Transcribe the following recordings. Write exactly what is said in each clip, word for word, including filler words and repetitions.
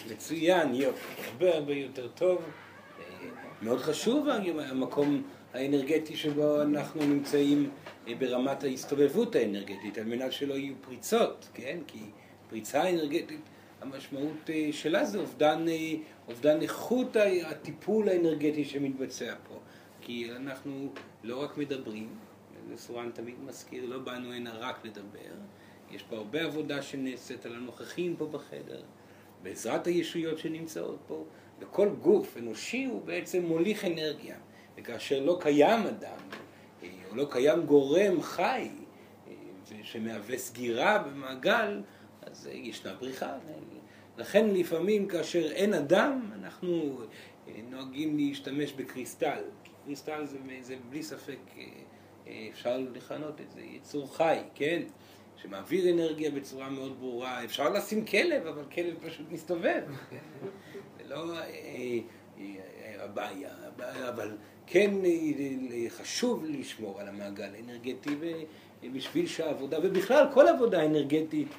מצוין, יופי, הרבה הרבה יותר טוב. מאוד חשוב המקום האנרגטי שבו אנחנו נמצאים ברמת ההסתובבות האנרגטית, על מנת שלא יהיו פריצות, כן? כי פריצה אנרגטית, המשמעות שלה זה אובדן, אובדן איכות הטיפול האנרגטי שמתבצע פה. כי אנחנו לא רק מדברים, סורן תמיד מזכיר, לא באנו הנה רק לדבר, יש פה הרבה עבודה שנעשית על הנוכחים פה בחדר, בעזרת הישויות שנמצאות פה, וכל גוף אנושי הוא בעצם מוליך אנרגיה, וכאשר לא קיים אדם, או לא קיים גורם חי, שמהווה סגירה במעגל, אז ישנה בריחה. לכן לפעמים כאשר אין אדם, אנחנו נוהגים להשתמש בקריסטל. קריסטל זה, זה בלי ספק, אפשר לכנות את זה, יצור חי, כן? שמעביר אנרגיה בצורה מאוד ברורה. אפשר לשים כלב, אבל כלב פשוט מסתובב. זה לא הבעיה, אבל כן חשוב לשמור על המעגל האנרגטי, ובשביל שהעבודה, ובכלל כל עבודה אנרגטית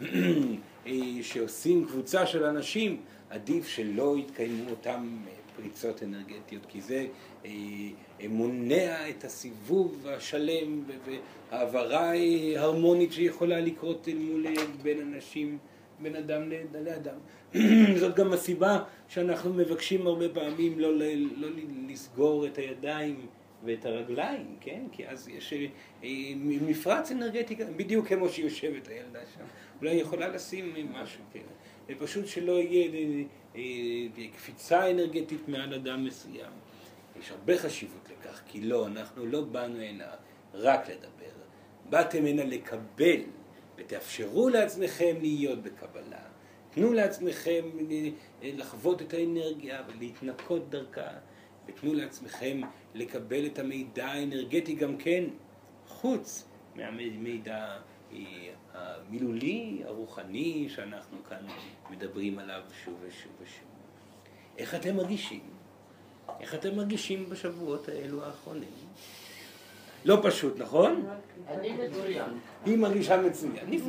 שעושים קבוצה של אנשים, עדיף שלא יתקיימו אותם פריצות אנרגטיות, כי זה מונע את הסיבוב השלם והעברה הרמונית שיכולה לקרות מול בין אנשים, בין אדם לאדם. זאת גם הסיבה שאנחנו מבקשים הרבה פעמים לא, לא, לא לסגור את הידיים ואת הרגליים, כן? כי אז יש מפרץ אנרגטי, בדיוק כמו שיושבת הילדה שם. אולי יכולה לשים משהו, כן? פשוט שלא יהיה קפיצה אנרגטית מעל אדם מסוים. יש הרבה חשיבות לכך, כי לא, אנחנו לא באנו הנה רק לדבר. באתם הנה לקבל, ותאפשרו לעצמכם להיות בקבלה. תנו לעצמכם לחוות את האנרגיה ולהתנקות דרכה, ותנו לעצמכם לקבל את המידע האנרגטי גם כן, חוץ מהמידע המילולי, הרוחני, שאנחנו כאן מדברים עליו שוב ושוב ושוב. איך אתם מרגישים? איך אתם מרגישים בשבועות האלו האחרונים? לא פשוט, נכון? אני מצוין. היא מרגישה מצוין.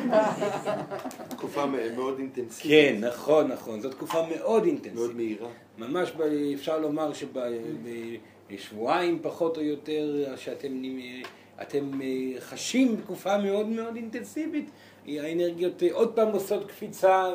תקופה מאוד אינטנסיבית. כן, נכון, נכון. זו תקופה מאוד אינטנסיבית. מאוד מהירה. ממש אפשר לומר שבשבועיים פחות או יותר שאתם אתם חשים תקופה מאוד מאוד אינטנסיבית. האנרגיות עוד פעם עושות קפיצה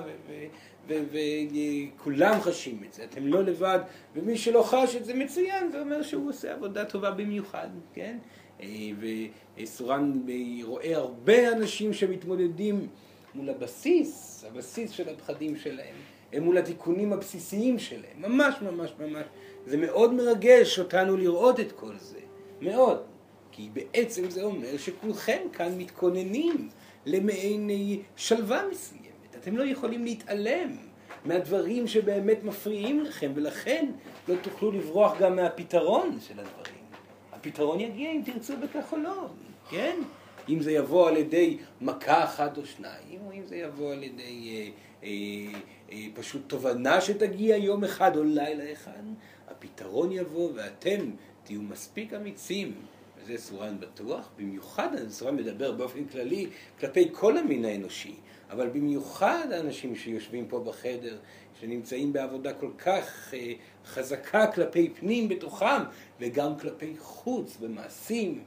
וכולם חשים את זה. אתם לא לבד, ומי שלא חש את זה מצוין, זה אומר שהוא עושה עבודה טובה במיוחד, כן? וסורן רואה הרבה אנשים שמתמודדים מול הבסיס, הבסיס של הפחדים שלהם, הם מול התיקונים הבסיסיים שלהם, ממש ממש ממש. זה מאוד מרגש אותנו לראות את כל זה, מאוד. כי בעצם זה אומר שכולכם כאן מתכוננים למעין שלווה מסוימת. אתם לא יכולים להתעלם מהדברים שבאמת מפריעים לכם, ולכן לא תוכלו לברוח גם מהפתרון של הדברים. הפתרון יגיע אם תרצו בכך או לא, כן? אם זה יבוא על ידי מכה אחת או שניים, או אם זה יבוא על ידי אה, אה, אה, פשוט תובנה שתגיע יום אחד או לילה אחד, הפתרון יבוא ואתם תהיו מספיק אמיצים. וזה סורן בטוח, במיוחד סורן מדבר באופן כללי כלפי כל המין האנושי, אבל במיוחד האנשים שיושבים פה בחדר, שנמצאים בעבודה כל כך אה, חזקה כלפי פנים בתוכם, וגם כלפי חוץ, במעשים,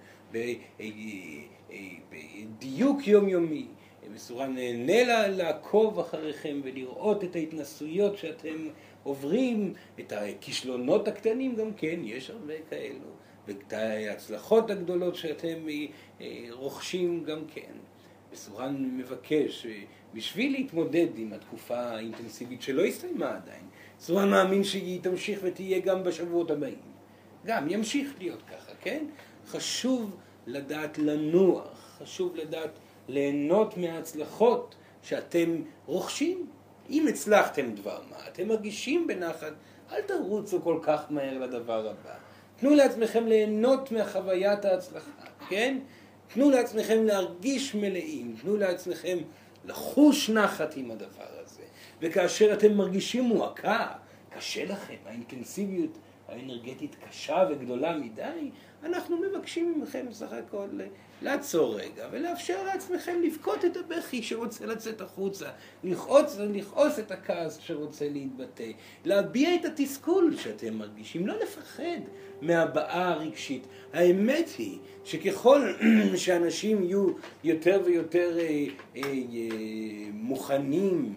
בדיוק יומיומי. סורן נהנה לעקוב אחריכם ולראות את ההתנסויות שאתם עוברים, את הכישלונות הקטנים גם כן, יש הרבה כאלו, ואת ההצלחות הגדולות שאתם רוכשים גם כן. וסורן מבקש, בשביל להתמודד עם התקופה האינטנסיבית שלא הסתיימה עדיין, סורן מאמין שהיא תמשיך ותהיה גם בשבועות הבאים. גם ימשיך להיות ככה, כן? חשוב לדעת לנוח, חשוב לדעת ליהנות מההצלחות שאתם רוכשים. אם הצלחתם דבר מה, אתם מרגישים בנחת, אל תרוצו כל כך מהר לדבר הבא. תנו לעצמכם ליהנות מהחוויית ההצלחה, כן? תנו לעצמכם להרגיש מלאים, תנו לעצמכם לחוש נחת עם הדבר הזה. וכאשר אתם מרגישים מועקה, קשה לכם, האינטנסיביות האנרגטית קשה וגדולה מדי, אנחנו מבקשים מכם בסך הכל לעצור רגע ולאפשר לעצמכם לבכות את הבכי שרוצה לצאת החוצה, לכעוס, לכעוס את הכעס שרוצה להתבטא, להביע את התסכול שאתם מרגישים, לא לפחד מהבעה הרגשית. האמת היא שככל שאנשים יהיו יותר ויותר אה, אה, אה, מוכנים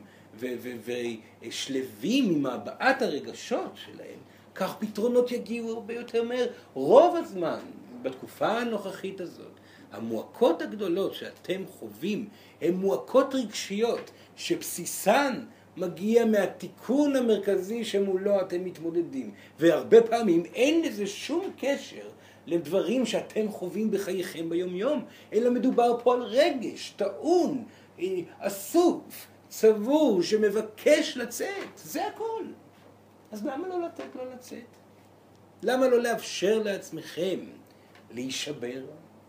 ושלבים עם הבעת הרגשות שלהם, כך פתרונות יגיעו הרבה יותר מהר. רוב הזמן, בתקופה הנוכחית הזאת, המועקות הגדולות שאתם חווים הן מועקות רגשיות שבסיסן מגיע מהתיקון המרכזי שמולו אתם מתמודדים. והרבה פעמים אין לזה שום קשר לדברים שאתם חווים בחייכם ביום יום, אלא מדובר פה על רגש, טעון, אסוף, צבור, שמבקש לצאת. זה הכל. אז למה לא לתת לו לצאת? למה לא לאפשר לעצמכם להישבר,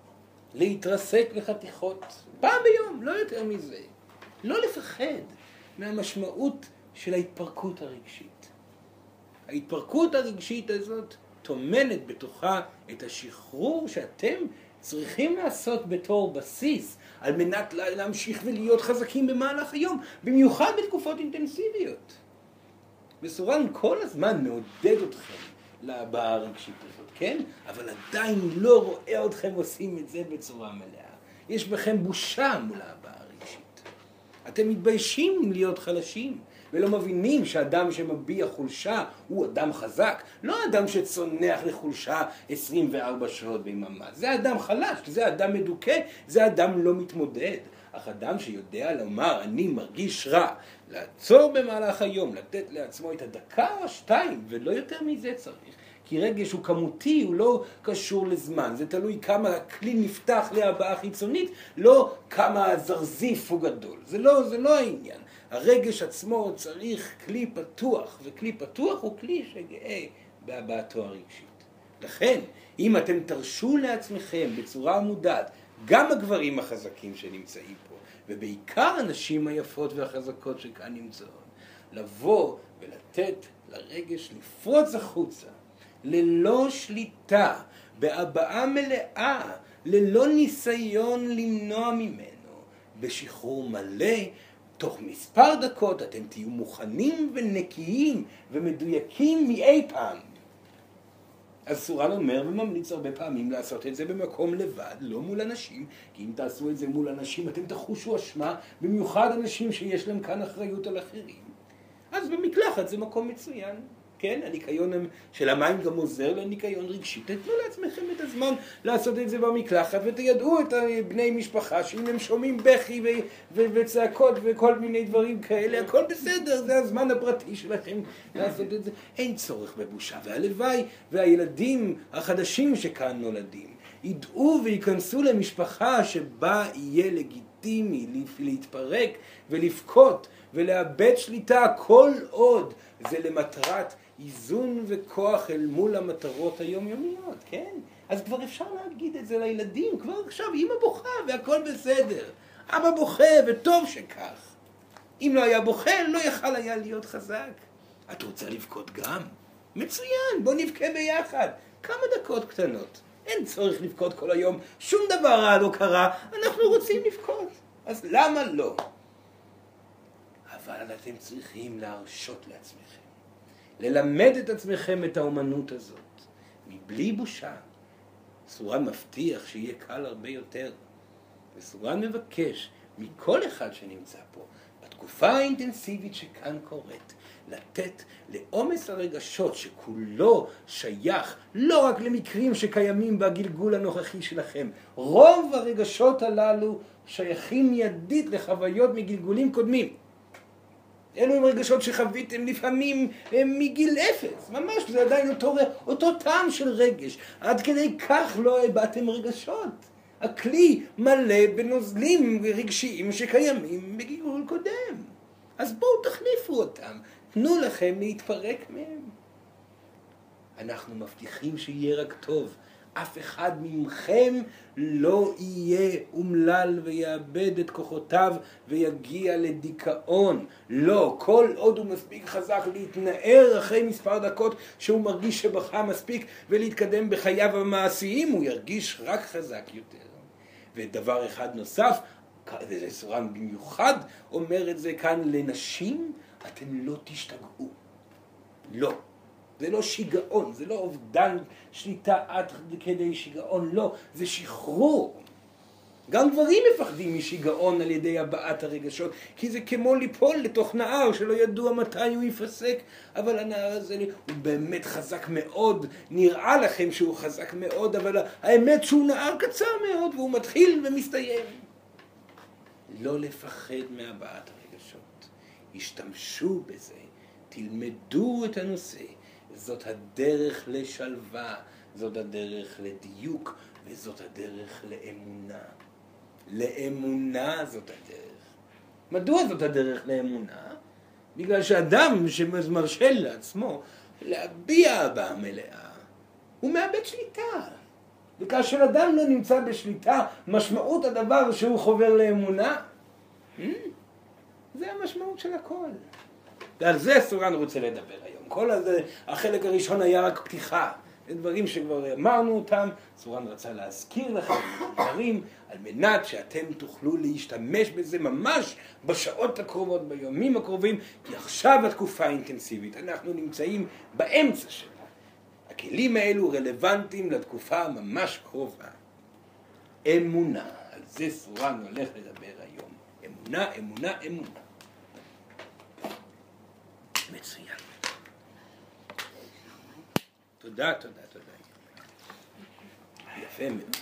להתרסק לחתיכות, פעם ביום, לא יותר מזה. לא לפחד מהמשמעות של ההתפרקות הרגשית. ההתפרקות הרגשית הזאת טומנת בתוכה את השחרור שאתם צריכים לעשות בתור בסיס, על מנת להמשיך ולהיות חזקים במהלך היום, במיוחד בתקופות אינטנסיביות. מסורן כל הזמן מעודד אתכם להבעה הרגשית הזאת, כן? אבל עדיין לא רואה אתכם עושים את זה בצורה מלאה. יש בכם בושה מול ההבעה הרגשית. אתם מתביישים להיות חלשים, ולא מבינים שאדם שמביע חולשה הוא אדם חזק, לא אדם שצונח לחולשה עשרים וארבע שעות ביממה. זה אדם חלש, זה אדם מדוכא, זה אדם לא מתמודד. אך אדם שיודע לומר, אני מרגיש רע, לעצור במהלך היום, לתת לעצמו את הדקה או שתיים, ולא יותר מזה צריך. כי רגש הוא כמותי, הוא לא קשור לזמן. זה תלוי כמה הכלי נפתח להבעה חיצונית, לא כמה הזרזיף הוא גדול. זה לא, זה לא העניין. הרגש עצמו צריך כלי פתוח, וכלי פתוח הוא כלי שגאה בהבעתו הרגשית. לכן, אם אתם תרשו לעצמכם בצורה מודעת, גם הגברים החזקים שנמצאים פה, ובעיקר הנשים היפות והחזקות שכאן נמצאות, לבוא ולתת לרגש לפרוץ החוצה, ללא שליטה, בהבעה מלאה, ללא ניסיון למנוע ממנו, בשחרור מלא, תוך מספר דקות אתם תהיו מוכנים ונקיים ומדויקים מאי פעם. אז סורן אומר וממליץ הרבה פעמים לעשות את זה במקום לבד, לא מול אנשים, כי אם תעשו את זה מול אנשים אתם תחושו אשמה, במיוחד אנשים שיש להם כאן אחריות על אחרים. אז במקלחת זה מקום מצוין. כן, הניקיון של המים גם עוזר לניקיון רגשי. תתנו לעצמכם את הזמן לעשות את זה במקלחת, ותידעו את בני משפחה שאם הם שומעים בכי ו- ו- וצעקות וכל מיני דברים כאלה, הכל בסדר, זה הזמן הפרטי שלכם לעשות את זה. אין צורך בבושה, והלוואי והילדים החדשים שכאן נולדים ידעו וייכנסו למשפחה שבה יהיה לגיטימי להתפרק ולפקות ולאבד שליטה כל עוד זה למטרת איזון וכוח אל מול המטרות היומיומיות, כן? אז כבר אפשר להגיד את זה לילדים, כבר עכשיו אמא בוכה והכל בסדר. אבא בוכה וטוב שכך. אם לא היה בוכה לא יכל היה להיות חזק. את רוצה לבכות גם? מצוין, בוא נבכה ביחד. כמה דקות קטנות. אין צורך לבכות כל היום, שום דבר רע לא קרה, אנחנו רוצים לבכות. אז למה לא? אבל אתם צריכים להרשות לעצמכם. ללמד את עצמכם את האומנות הזאת, מבלי בושה. סורן מבטיח שיהיה קל הרבה יותר. וסורן מבקש מכל אחד שנמצא פה, בתקופה האינטנסיבית שכאן קורית, לתת לעומס הרגשות שכולו שייך לא רק למקרים שקיימים בגלגול הנוכחי שלכם. רוב הרגשות הללו שייכים מיידית לחוויות מגלגולים קודמים. אלו הם רגשות שחוויתם לפעמים מגיל אפס, ממש, זה עדיין אותו, אותו טעם של רגש. עד כדי כך לא הבאתם רגשות. הכלי מלא בנוזלים רגשיים שקיימים בגלגול קודם. אז בואו תחליפו אותם, תנו לכם להתפרק מהם. אנחנו מבטיחים שיהיה רק טוב, אף אחד ממכם לא יהיה אומלל ויאבד את כוחותיו ויגיע לדיכאון. לא, כל עוד הוא מספיק חזק להתנער אחרי מספר דקות שהוא מרגיש שבכה מספיק ולהתקדם בחייו המעשיים, הוא ירגיש רק חזק יותר. ודבר אחד נוסף, וזה סורן במיוחד אומר את זה כאן לנשים, אתם לא תשתגעו. לא. זה לא שיגעון, זה לא אובדן שליטה עד כדי שיגעון, לא, זה שחרור. גם גברים מפחדים משיגעון על ידי הבעת הרגשות, כי זה כמו ליפול לתוך נהר שלא ידוע מתי הוא יפסק, אבל הנהר הזה הוא באמת חזק מאוד, נראה לכם שהוא חזק מאוד, אבל האמת שהוא נהר קצר מאוד והוא מתחיל ומסתיים. לא לפחד מהבעת הרגשות, השתמשו בזה, תלמדו את הנושא. זאת הדרך לשלווה, זאת הדרך לדיוק, וזאת הדרך לאמונה. לאמונה זאת הדרך. מדוע זאת הדרך לאמונה? בגלל שאדם שמרשה לעצמו להביע אהבה מלאה, הוא מאבד שליטה. וכאשר אדם לא נמצא בשליטה, משמעות הדבר שהוא חובר לאמונה, זה המשמעות של הכל. ועל זה סורן רוצה לדבר היום. כל הזה, החלק הראשון היה רק פתיחה. זה דברים שכבר אמרנו אותם, סורן רצה להזכיר לכם דברים, על מנת שאתם תוכלו להשתמש בזה ממש בשעות הקרובות, ביומים הקרובים, כי עכשיו התקופה האינטנסיבית, אנחנו נמצאים באמצע שלה. הכלים האלו רלוונטיים לתקופה ממש קרובה. אמונה, על זה סורן הולך לדבר היום. אמונה, אמונה, אמונה. מצוין. תודה, תודה, תודה. יפה מאוד.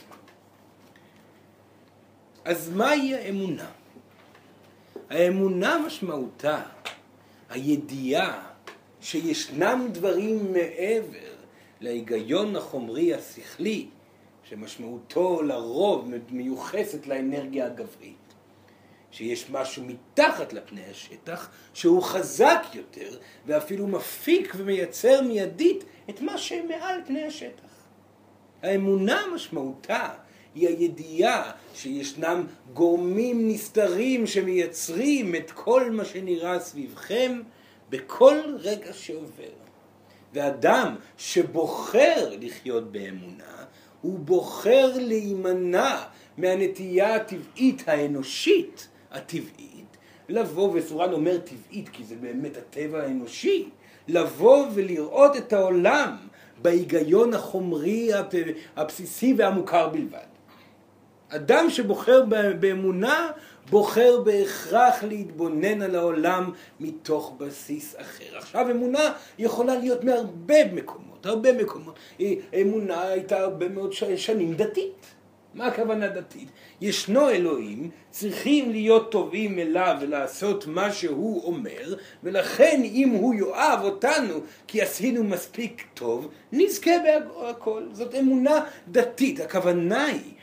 אז מהי האמונה? האמונה משמעותה, הידיעה שישנם דברים מעבר להיגיון החומרי השכלי, שמשמעותו לרוב מיוחסת לאנרגיה הגברית. שיש משהו מתחת לפני השטח, שהוא חזק יותר, ואפילו מפיק ומייצר מיידית את מה שמעל פני השטח. האמונה משמעותה היא הידיעה שישנם גורמים נסתרים שמייצרים את כל מה שנראה סביבכם בכל רגע שעובר. ואדם שבוחר לחיות באמונה, הוא בוחר להימנע מהנטייה הטבעית האנושית, הטבעית, לבוא, וסורן אומר טבעית כי זה באמת הטבע האנושי, לבוא ולראות את העולם בהיגיון החומרי הבסיסי והמוכר בלבד. אדם שבוחר באמונה בוחר בהכרח להתבונן על העולם מתוך בסיס אחר. עכשיו אמונה יכולה להיות מהרבה מקומות, הרבה מקומות. אמונה הייתה הרבה מאוד שנים דתית. מה הכוונה דתית? ישנו אלוהים, צריכים להיות טובים אליו ולעשות מה שהוא אומר, ולכן אם הוא יאהב אותנו כי עשינו מספיק טוב, נזכה בהכל. זאת אמונה דתית. הכוונה היא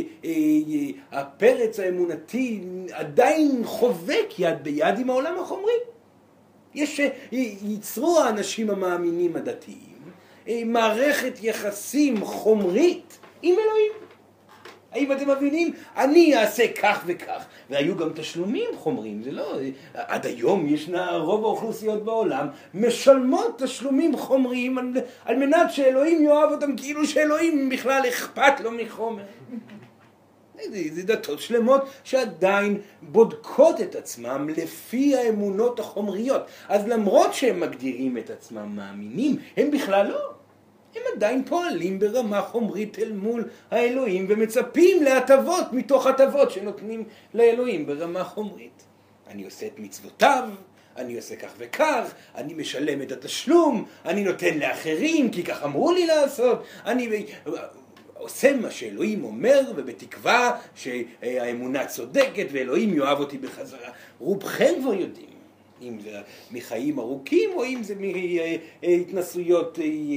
שהפרץ האמונתי עדיין חובק יד ביד עם העולם החומרי. יש, יצרו האנשים המאמינים הדתיים מערכת יחסים חומרית עם אלוהים. האם אתם מבינים? אני אעשה כך וכך. והיו גם תשלומים חומריים, זה לא... עד היום ישנה רוב האוכלוסיות בעולם משלמות תשלומים חומריים על, על מנת שאלוהים יאהב אותם, כאילו שאלוהים בכלל אכפת לו מחומר. זה, זה דתות שלמות שעדיין בודקות את עצמם לפי האמונות החומריות. אז למרות שהם מגדירים את עצמם מאמינים, הם בכלל לא. הם עדיין פועלים ברמה חומרית אל מול האלוהים ומצפים להטבות מתוך הטבות שנותנים לאלוהים ברמה חומרית. אני עושה את מצוותיו, אני עושה כך וכך, אני משלם את התשלום, אני נותן לאחרים כי כך אמרו לי לעשות, אני עושה מה שאלוהים אומר ובתקווה שהאמונה צודקת ואלוהים יאהב אותי בחזרה. רובכם כבר יודעים. אם זה מחיים ארוכים או אם זה מהתנסויות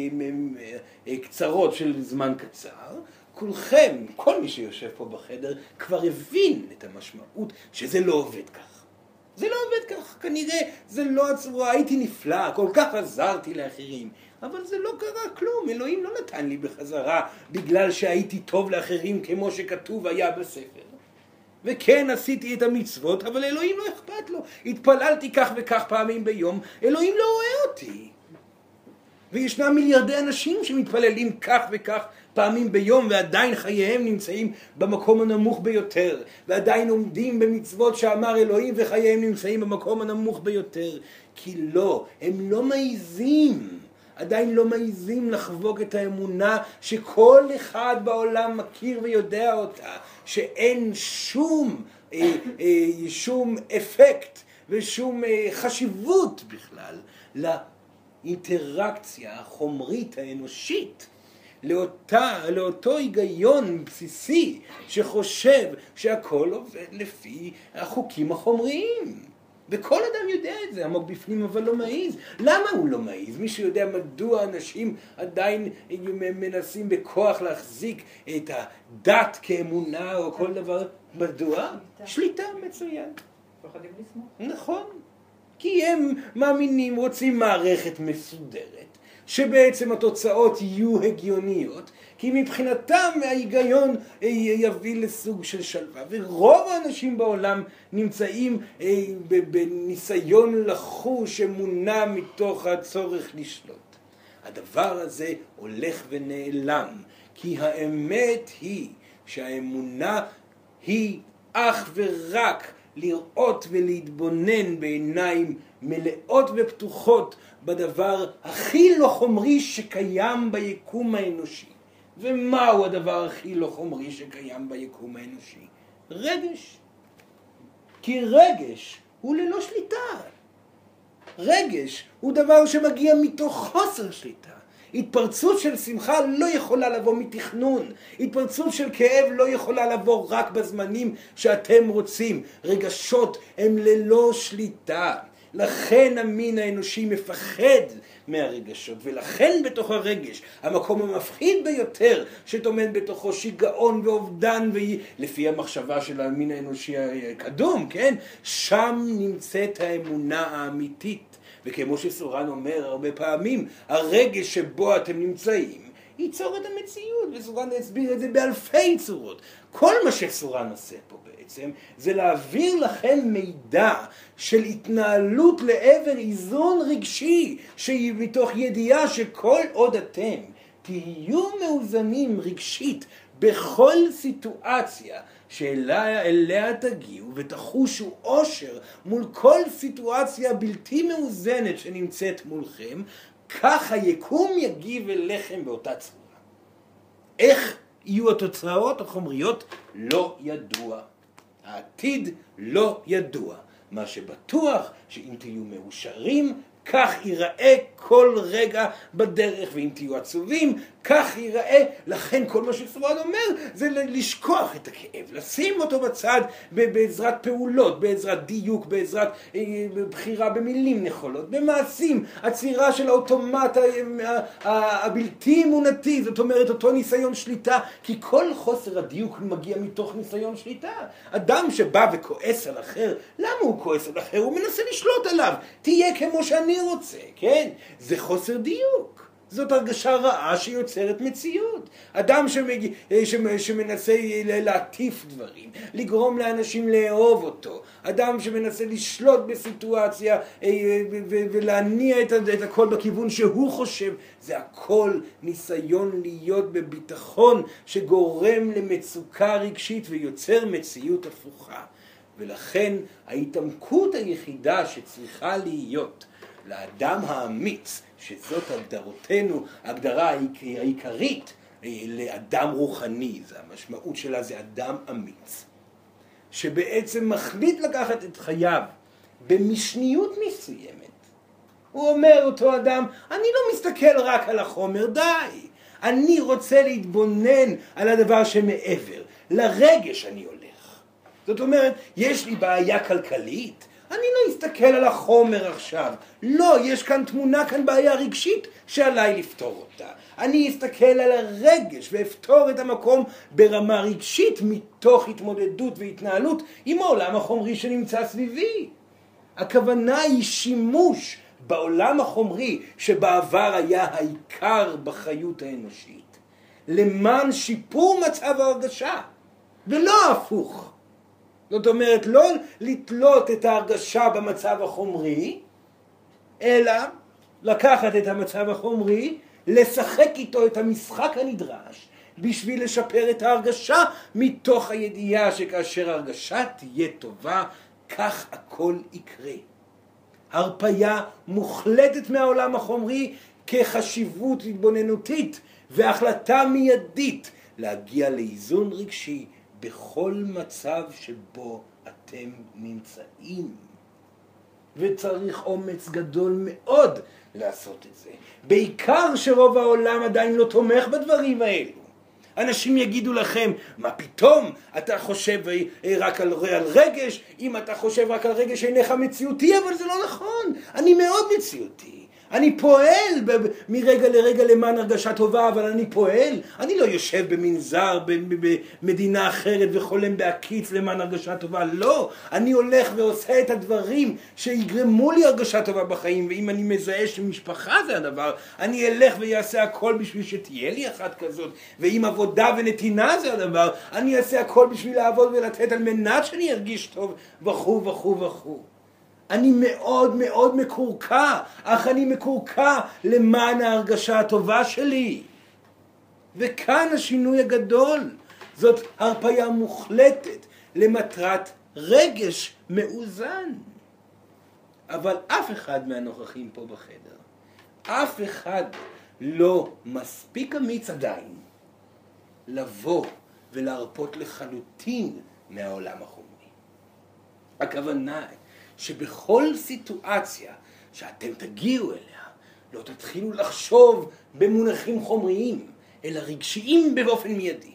קצרות של זמן קצר, כולכם, כל מי שיושב פה בחדר כבר הבין את המשמעות שזה לא עובד כך. זה לא עובד כך, כנראה זה לא הצורה, הייתי נפלא, כל כך עזרתי לאחרים. אבל זה לא קרה כלום, אלוהים לא נתן לי בחזרה בגלל שהייתי טוב לאחרים כמו שכתוב היה בספר. וכן עשיתי את המצוות, אבל אלוהים לא אכפת לו. התפללתי כך וכך פעמים ביום, אלוהים לא רואה אותי. וישנם מיליארדי אנשים שמתפללים כך וכך פעמים ביום, ועדיין חייהם נמצאים במקום הנמוך ביותר, ועדיין עומדים במצוות שאמר אלוהים, וחייהם נמצאים במקום הנמוך ביותר. כי לא, הם לא מעיזים, עדיין לא מעיזים לחבוק את האמונה שכל אחד בעולם מכיר ויודע אותה, שאין שום, אה, אה, שום אפקט ושום אה, חשיבות בכלל לאינטראקציה החומרית האנושית, לאותה, לאותו היגיון בסיסי שחושב שהכל עובד לפי החוקים החומריים. וכל אדם יודע את זה, עמוק בפנים, אבל לא מעיז. למה הוא לא מעיז? מישהו יודע מדוע אנשים עדיין מנסים בכוח להחזיק את הדת כאמונה או כל דבר? מדוע? שליטה, מצוין. פחדים לסמוך. נכון. כי הם מאמינים, רוצים מערכת מסודרת, שבעצם התוצאות יהיו הגיוניות, כי מבחינתם ההיגיון יביא לסוג של שלווה. ורוב האנשים בעולם נמצאים בניסיון לחוש אמונה מתוך הצורך לשלוט. הדבר הזה הולך ונעלם, כי האמת היא שהאמונה היא אך ורק לראות ולהתבונן בעיניים מלאות ופתוחות בדבר הכי לא חומרי שקיים ביקום האנושי. ומהו הדבר הכי לא חומרי שקיים ביקום האנושי? רגש. כי רגש הוא ללא שליטה. רגש הוא דבר שמגיע מתוך חוסר שליטה. התפרצות של שמחה לא יכולה לבוא מתכנון. התפרצות של כאב לא יכולה לבוא רק בזמנים שאתם רוצים. רגשות הם ללא שליטה. לכן המין האנושי מפחד מהרגשות, ולכן בתוך הרגש, המקום המפחיד ביותר שטומן בתוכו שיגעון ואובדן, ולפי המחשבה של המין האנושי הקדום, כן? שם נמצאת האמונה האמיתית. וכמו שסורן אומר הרבה פעמים, הרגש שבו אתם נמצאים ייצור את המציאות, וסורן הסביר את זה באלפי צורות. כל מה שסורן עושה פה בעצם זה להעביר לכם מידע של התנהלות לעבר איזון רגשי, שהיא מתוך ידיעה שכל עוד אתם תהיו מאוזנים רגשית בכל סיטואציה שאליה אליה תגיעו ותחושו אושר מול כל סיטואציה בלתי מאוזנת שנמצאת מולכם, כך היקום יגיב אליכם באותה צורה. איך יהיו התוצאות החומריות? לא ידוע. העתיד לא ידוע. מה שבטוח שאם תהיו מאושרים, כך ייראה כל רגע בדרך, ואם תהיו עצובים, כך ייראה. לכן כל מה שסורן אומר זה לשכוח את הכאב, לשים אותו בצד בעזרת פעולות, בעזרת דיוק, בעזרת בחירה במילים נכונות, במעשים, עצירה של האוטומט הבלתי אמונתי, זאת אומרת אותו ניסיון שליטה, כי כל חוסר הדיוק מגיע מתוך ניסיון שליטה. אדם שבא וכועס על אחר, למה הוא כועס על אחר? הוא מנסה לשלוט עליו, תהיה כמו שאני רוצה, כן? זה חוסר דיוק. זאת הרגשה רעה שיוצרת מציאות. אדם שמג... שמנסה להטיף דברים, לגרום לאנשים לאהוב אותו. אדם שמנסה לשלוט בסיטואציה ולהניע את הכל בכיוון שהוא חושב. זה הכל ניסיון להיות בביטחון שגורם למצוקה רגשית ויוצר מציאות הפוכה. ולכן ההתעמקות היחידה שצריכה להיות לאדם האמיץ, שזאת הגדרותינו, הגדרה העיקרית לאדם רוחני, זה המשמעות שלה, זה אדם אמיץ, שבעצם מחליט לקחת את חייו במשניות מסוימת. הוא אומר אותו אדם, אני לא מסתכל רק על החומר, די, אני רוצה להתבונן על הדבר שמעבר, לרגש אני הולך. זאת אומרת, יש לי בעיה כלכלית, אני לא אסתכל על החומר עכשיו. לא, יש כאן תמונה, כאן בעיה רגשית שעליי לפתור אותה. אני אסתכל על הרגש ואפתור את המקום ברמה רגשית מתוך התמודדות והתנהלות עם העולם החומרי שנמצא סביבי. הכוונה היא שימוש בעולם החומרי שבעבר היה העיקר בחיות האנושית, למען שיפור מצב ההרגשה, ולא הפוך. זאת אומרת, לא לתלות את ההרגשה במצב החומרי, אלא לקחת את המצב החומרי, לשחק איתו את המשחק הנדרש, בשביל לשפר את ההרגשה, מתוך הידיעה שכאשר ההרגשה תהיה טובה, כך הכל יקרה. הרפיה מוחלטת מהעולם החומרי כחשיבות התבוננותית, והחלטה מיידית להגיע לאיזון רגשי בכל מצב שבו אתם נמצאים. וצריך אומץ גדול מאוד לעשות את זה. בעיקר שרוב העולם עדיין לא תומך בדברים האלו. אנשים יגידו לכם, מה פתאום אתה חושב רק על, על רגש? אם אתה חושב רק על רגש אינך מציאותי, אבל זה לא נכון. אני מאוד מציאותי. אני פועל ב- מרגע לרגע למען הרגשה טובה, אבל אני פועל. אני לא יושב במנזר במדינה אחרת וחולם בהקיץ למען הרגשה טובה. לא, אני הולך ועושה את הדברים שיגרמו לי הרגשה טובה בחיים, ואם אני מזהה שמשפחה זה הדבר, אני אלך ויעשה הכל בשביל שתהיה לי אחת כזאת, ואם עבודה ונתינה זה הדבר, אני אעשה הכל בשביל לעבוד ולתת על מנת שאני ארגיש טוב וכו' וכו' וכו'. אני מאוד מאוד מקורקע, אך אני מקורקע למען ההרגשה הטובה שלי. וכאן השינוי הגדול, זאת הרפיה מוחלטת למטרת רגש מאוזן. אבל אף אחד מהנוכחים פה בחדר, אף אחד לא מספיק אמיץ עדיין לבוא ולהרפות לחלוטין מהעולם החומרי. הכוונה היא שבכל סיטואציה שאתם תגיעו אליה, לא תתחילו לחשוב במונחים חומריים, אלא רגשיים באופן מיידי.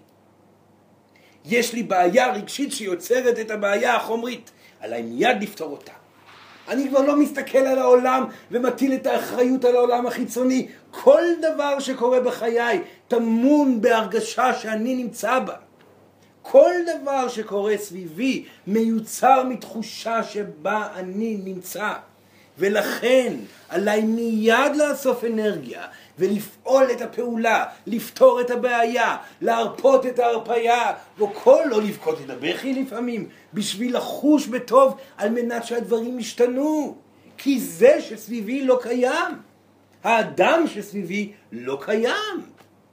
יש לי בעיה רגשית שיוצרת את הבעיה החומרית, עליי מיד לפתור אותה. אני כבר לא מסתכל על העולם ומטיל את האחריות על העולם החיצוני. כל דבר שקורה בחיי טמון בהרגשה שאני נמצא בה. כל דבר שקורה סביבי מיוצר מתחושה שבה אני נמצא. ולכן עליי מיד לאסוף אנרגיה ולפעול את הפעולה, לפתור את הבעיה, להרפות את ההרפיה, וכל לא לבכות את הבכי לפעמים, בשביל לחוש בטוב על מנת שהדברים ישתנו. כי זה שסביבי לא קיים. האדם שסביבי לא קיים.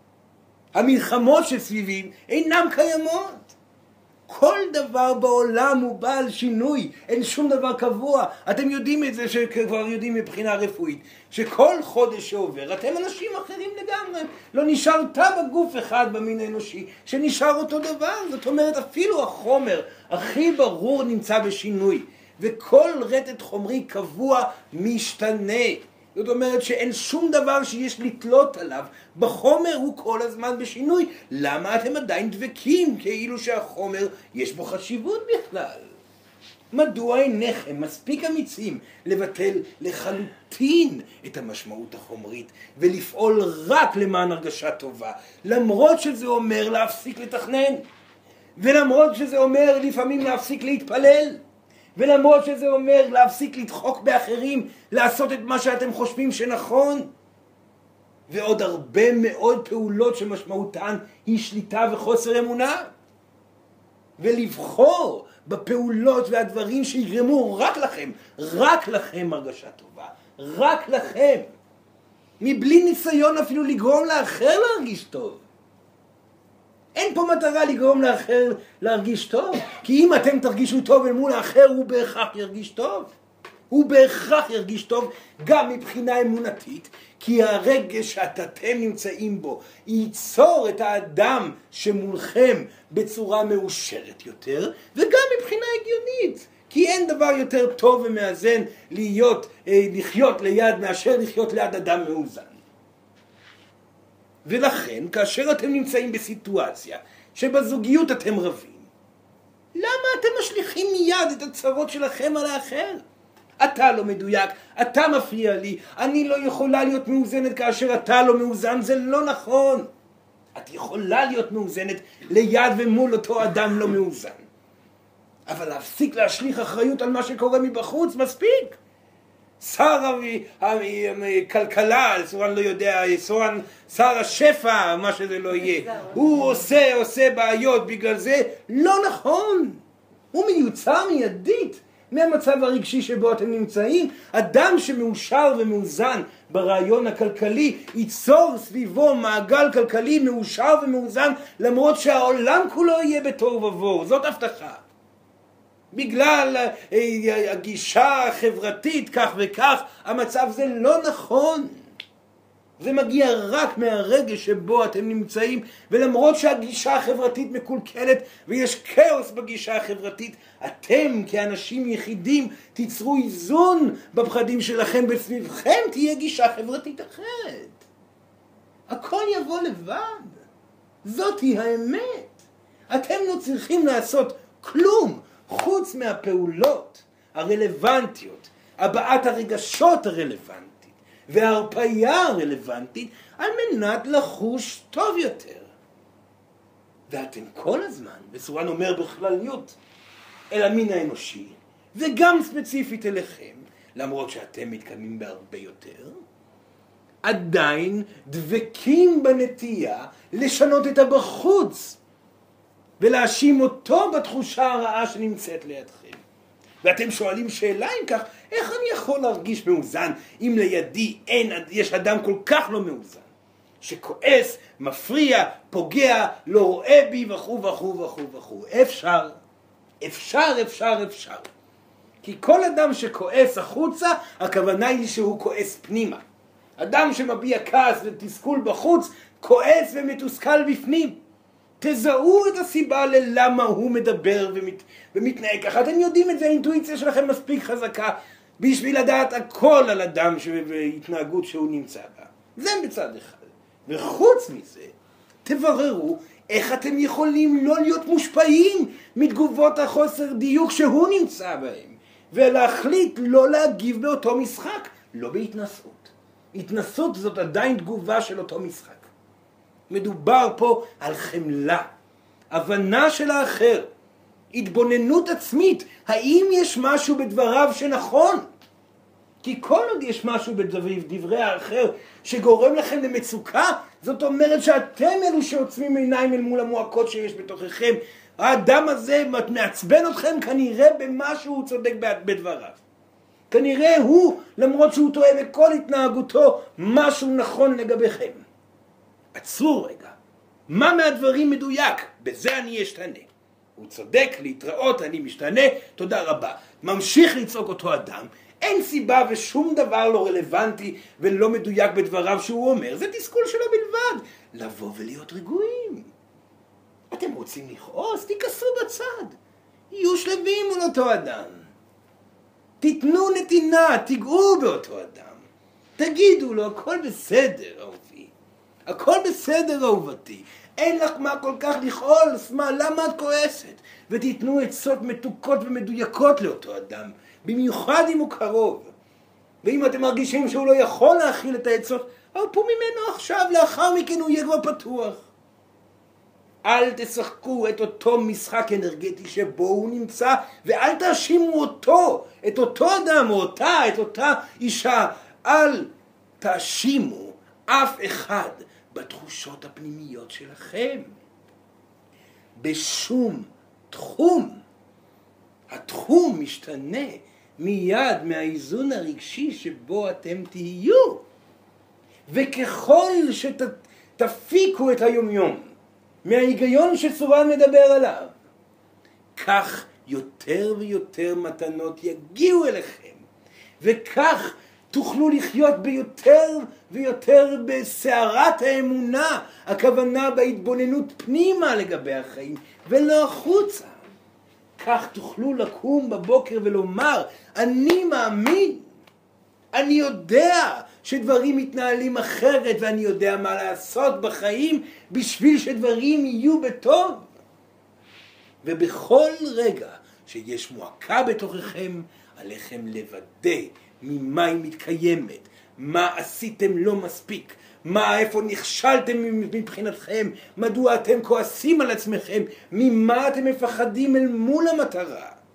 המלחמות שסביבי אינם קיימות. כל דבר בעולם הוא בעל שינוי, אין שום דבר קבוע. אתם יודעים את זה, שכבר יודעים מבחינה רפואית, שכל חודש שעובר אתם אנשים אחרים לגמרי. לא נשאר תא בגוף אחד במין האנושי שנשאר אותו דבר. זאת אומרת, אפילו החומר הכי ברור נמצא בשינוי, וכל רטט חומרי קבוע משתנה. זאת אומרת שאין שום דבר שיש לתלות עליו. בחומר הוא כל הזמן בשינוי. למה אתם עדיין דבקים כאילו שהחומר יש בו חשיבות בכלל? מדוע אינכם מספיק אמיצים לבטל לחלוטין את המשמעות החומרית ולפעול רק למען הרגשה טובה, למרות שזה אומר להפסיק לתכנן, ולמרות שזה אומר לפעמים להפסיק להתפלל, ולמרות שזה אומר להפסיק לדחוק באחרים, לעשות את מה שאתם חושבים שנכון, ועוד הרבה מאוד פעולות שמשמעותן היא שליטה וחוסר אמונה, ולבחור בפעולות והדברים שיגרמו רק לכם, רק לכם הרגשה טובה, רק לכם, מבלי ניסיון אפילו לגרום לאחר להרגיש טוב. אין פה מטרה לגרום לאחר להרגיש טוב, כי אם אתם תרגישו טוב אל מול האחר, הוא בהכרח ירגיש טוב. הוא בהכרח ירגיש טוב גם מבחינה אמונתית, כי הרגש שאתם נמצאים בו ייצור את האדם שמולכם בצורה מאושרת יותר, וגם מבחינה הגיונית, כי אין דבר יותר טוב ומאזן להיות, לחיות ליד מאשר לחיות ליד אדם מאוזן. ולכן, כאשר אתם נמצאים בסיטואציה שבזוגיות אתם רבים, למה אתם משליכים מיד את הצרות שלכם על האחר? אתה לא מדויק, אתה מפריע לי, אני לא יכולה להיות מאוזנת כאשר אתה לא מאוזן, זה לא נכון. את יכולה להיות מאוזנת ליד ומול אותו אדם לא מאוזן. אבל להפסיק להשליך אחריות על מה שקורה מבחוץ, מספיק. שר הכלכלה, סורן לא יודע, סורן, שר השפע, מה שזה לא יהיה, הוא עושה, עושה בעיות, בגלל זה לא נכון. הוא מיוצר מיידית מהמצב הרגשי שבו אתם נמצאים. אדם שמאושר ומאוזן ברעיון הכלכלי ייצור סביבו מעגל כלכלי מאושר ומאוזן, למרות שהעולם כולו יהיה בתוהו ובוהו. זאת הבטחה. בגלל הגישה החברתית כך וכך, המצב זה לא נכון. זה מגיע רק מהרגע שבו אתם נמצאים, ולמרות שהגישה החברתית מקולקלת ויש כאוס בגישה החברתית, אתם כאנשים יחידים תיצרו איזון בפחדים שלכם, בסביבכם תהיה גישה חברתית אחרת. הכל יבוא לבד. זאת היא האמת. אתם לא צריכים לעשות כלום חוץ מהפעולות הרלוונטיות, הבעת הרגשות הרלוונטית וההרפאיה הרלוונטית על מנת לחוש טוב יותר. ואתם כל הזמן, וסורן אומר בכלליות, אל המין האנושי, וגם ספציפית אליכם, למרות שאתם מתקדמים בהרבה יותר, עדיין דבקים בנטייה לשנות את הבחוץ, ולהאשים אותו בתחושה הרעה שנמצאת לידכם. ואתם שואלים שאלה אם כך, איך אני יכול להרגיש מאוזן אם לידי אין, יש אדם כל כך לא מאוזן, שכועס, מפריע, פוגע, לא רואה בי וכו' וכו' וכו' וכו'. אפשר, אפשר, אפשר, אפשר. כי כל אדם שכועס החוצה, הכוונה היא שהוא כועס פנימה. אדם שמביע כעס ותסכול בחוץ, כועס ומתוסכל בפנים. תזהו את הסיבה ללמה הוא מדבר ומת, ומתנהג ככה. אתם יודעים את זה, האינטואיציה שלכם מספיק חזקה בשביל לדעת הכל על אדם והתנהגות שהוא נמצא בה. זה בצד אחד. וחוץ מזה, תבררו איך אתם יכולים לא להיות מושפעים מתגובות החוסר דיוק שהוא נמצא בהם, ולהחליט לא להגיב באותו משחק, לא בהתנסות. התנסות זאת עדיין תגובה של אותו משחק. מדובר פה על חמלה, הבנה של האחר, התבוננות עצמית, האם יש משהו בדבריו שנכון? כי כל עוד יש משהו בדברי האחר שגורם לכם למצוקה, זאת אומרת שאתם אלו שעוצמים עיניים אל מול המועקות שיש בתוככם. האדם הזה מעצבן אתכם כנראה במשהו הוא צודק בדבריו. כנראה הוא, למרות שהוא טועה בכל התנהגותו, משהו נכון לגביכם. עצרו רגע, מה מהדברים מדויק? בזה אני אשתנה. הוא צודק, להתראות, אני משתנה, תודה רבה. ממשיך לצעוק אותו אדם, אין סיבה ושום דבר לא רלוונטי ולא מדויק בדבריו שהוא אומר, זה תסכול שלו בלבד. לבוא ולהיות רגועים. אתם רוצים לכעוס? תיכנסו בצד. יהיו שלבים מול אותו אדם. תיתנו נתינה, תיגעו באותו אדם. תגידו לו, הכל בסדר, אהובי. הכל בסדר, אהובתי. אין לך מה כל כך לכעוס, מה, למה את כועסת? ותיתנו עצות מתוקות ומדויקות לאותו אדם, במיוחד אם הוא קרוב. ואם אתם מרגישים שהוא לא יכול להכיל את העצות, הרפו ממנו עכשיו, לאחר מכן הוא יהיה כבר פתוח. אל תשחקו את אותו משחק אנרגטי שבו הוא נמצא, ואל תאשימו אותו, את אותו אדם או אותה, את אותה אישה. אל תאשימו אף אחד בתחושות הפנימיות שלכם. בשום תחום. התחום משתנה מיד מהאיזון הרגשי שבו אתם תהיו. וככל שתפיקו את היומיום מההיגיון שסורן מדבר עליו, כך יותר ויותר מתנות יגיעו אליכם, וכך תוכלו לחיות ביותר ויותר בסערת האמונה, הכוונה בהתבוננות פנימה לגבי החיים ולא החוצה. כך תוכלו לקום בבוקר ולומר, אני מאמין, אני יודע שדברים מתנהלים אחרת ואני יודע מה לעשות בחיים בשביל שדברים יהיו בטוב. ובכל רגע שיש מועקה בתוככם, עליכם לוודא ממה היא מתקיימת, מה עשיתם לא מספיק, מה, איפה נכשלתם מבחינתכם, מדוע אתם כועסים על עצמכם, ממה אתם מפחדים אל מול המטרה.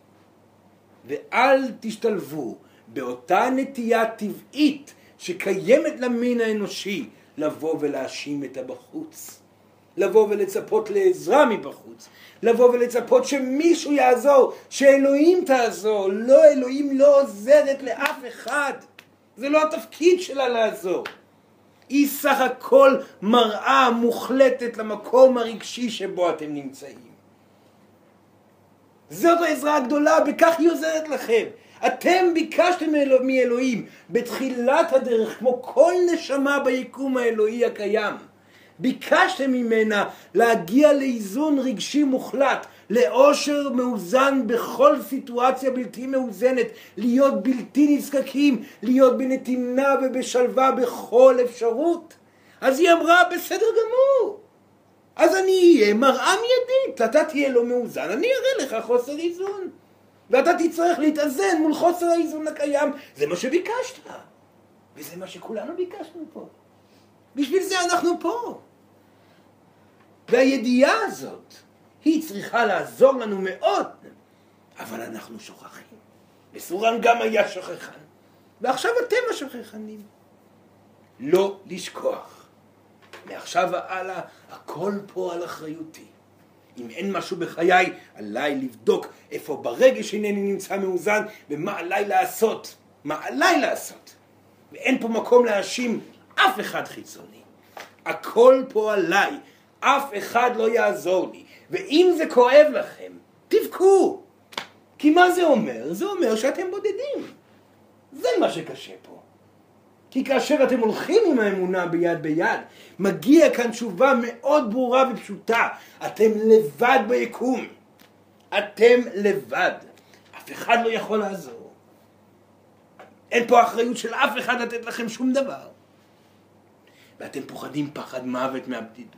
ואל תשתלבו באותה נטייה טבעית שקיימת למין האנושי לבוא ולהאשים את הבחוץ. לבוא ולצפות לעזרה מבחוץ. לבוא ולצפות שמישהו יעזור, שאלוהים תעזור. לא, אלוהים לא עוזרת לאף אחד. זה לא התפקיד שלה לעזור. היא סך הכל מראה מוחלטת למקום הרגשי שבו אתם נמצאים. זאת העזרה הגדולה, בכך היא עוזרת לכם. אתם ביקשתם מאלוהים בתחילת הדרך, כמו כל נשמה ביקום האלוהי הקיים. ביקשתם ממנה להגיע לאיזון רגשי מוחלט, לאושר מאוזן בכל סיטואציה בלתי מאוזנת, להיות בלתי נזקקים, להיות בנתינה ובשלווה בכל אפשרות. אז היא אמרה, בסדר גמור. אז אני אהיה מראה מיידית, אתה תהיה לא מאוזן, אני אראה לך חוסר איזון. ואתה תצטרך להתאזן מול חוסר האיזון הקיים. זה מה שביקשת. וזה מה שכולנו ביקשנו פה. בשביל זה אנחנו פה. והידיעה הזאת, היא צריכה לעזור לנו מאוד. אבל אנחנו שוכחים. וסורן גם היה שוכחן. ועכשיו אתם השוכחנים. לא לשכוח. מעכשיו והלאה, הכל פה על אחריותי. אם אין משהו בחיי, עליי לבדוק איפה ברגע שאינני נמצא מאוזן, ומה עליי לעשות. מה עליי לעשות. ואין פה מקום להאשים אף אחד חיצוני. הכל פה עליי. אף אחד לא יעזור לי. ואם זה כואב לכם, תבכו. כי מה זה אומר? זה אומר שאתם בודדים. זה מה שקשה פה. כי כאשר אתם הולכים עם האמונה ביד ביד, מגיע כאן תשובה מאוד ברורה ופשוטה. אתם לבד ביקום. אתם לבד. אף אחד לא יכול לעזור. אין פה אחריות של אף אחד לתת לכם שום דבר. ואתם פוחדים פחד מוות מהבדידות.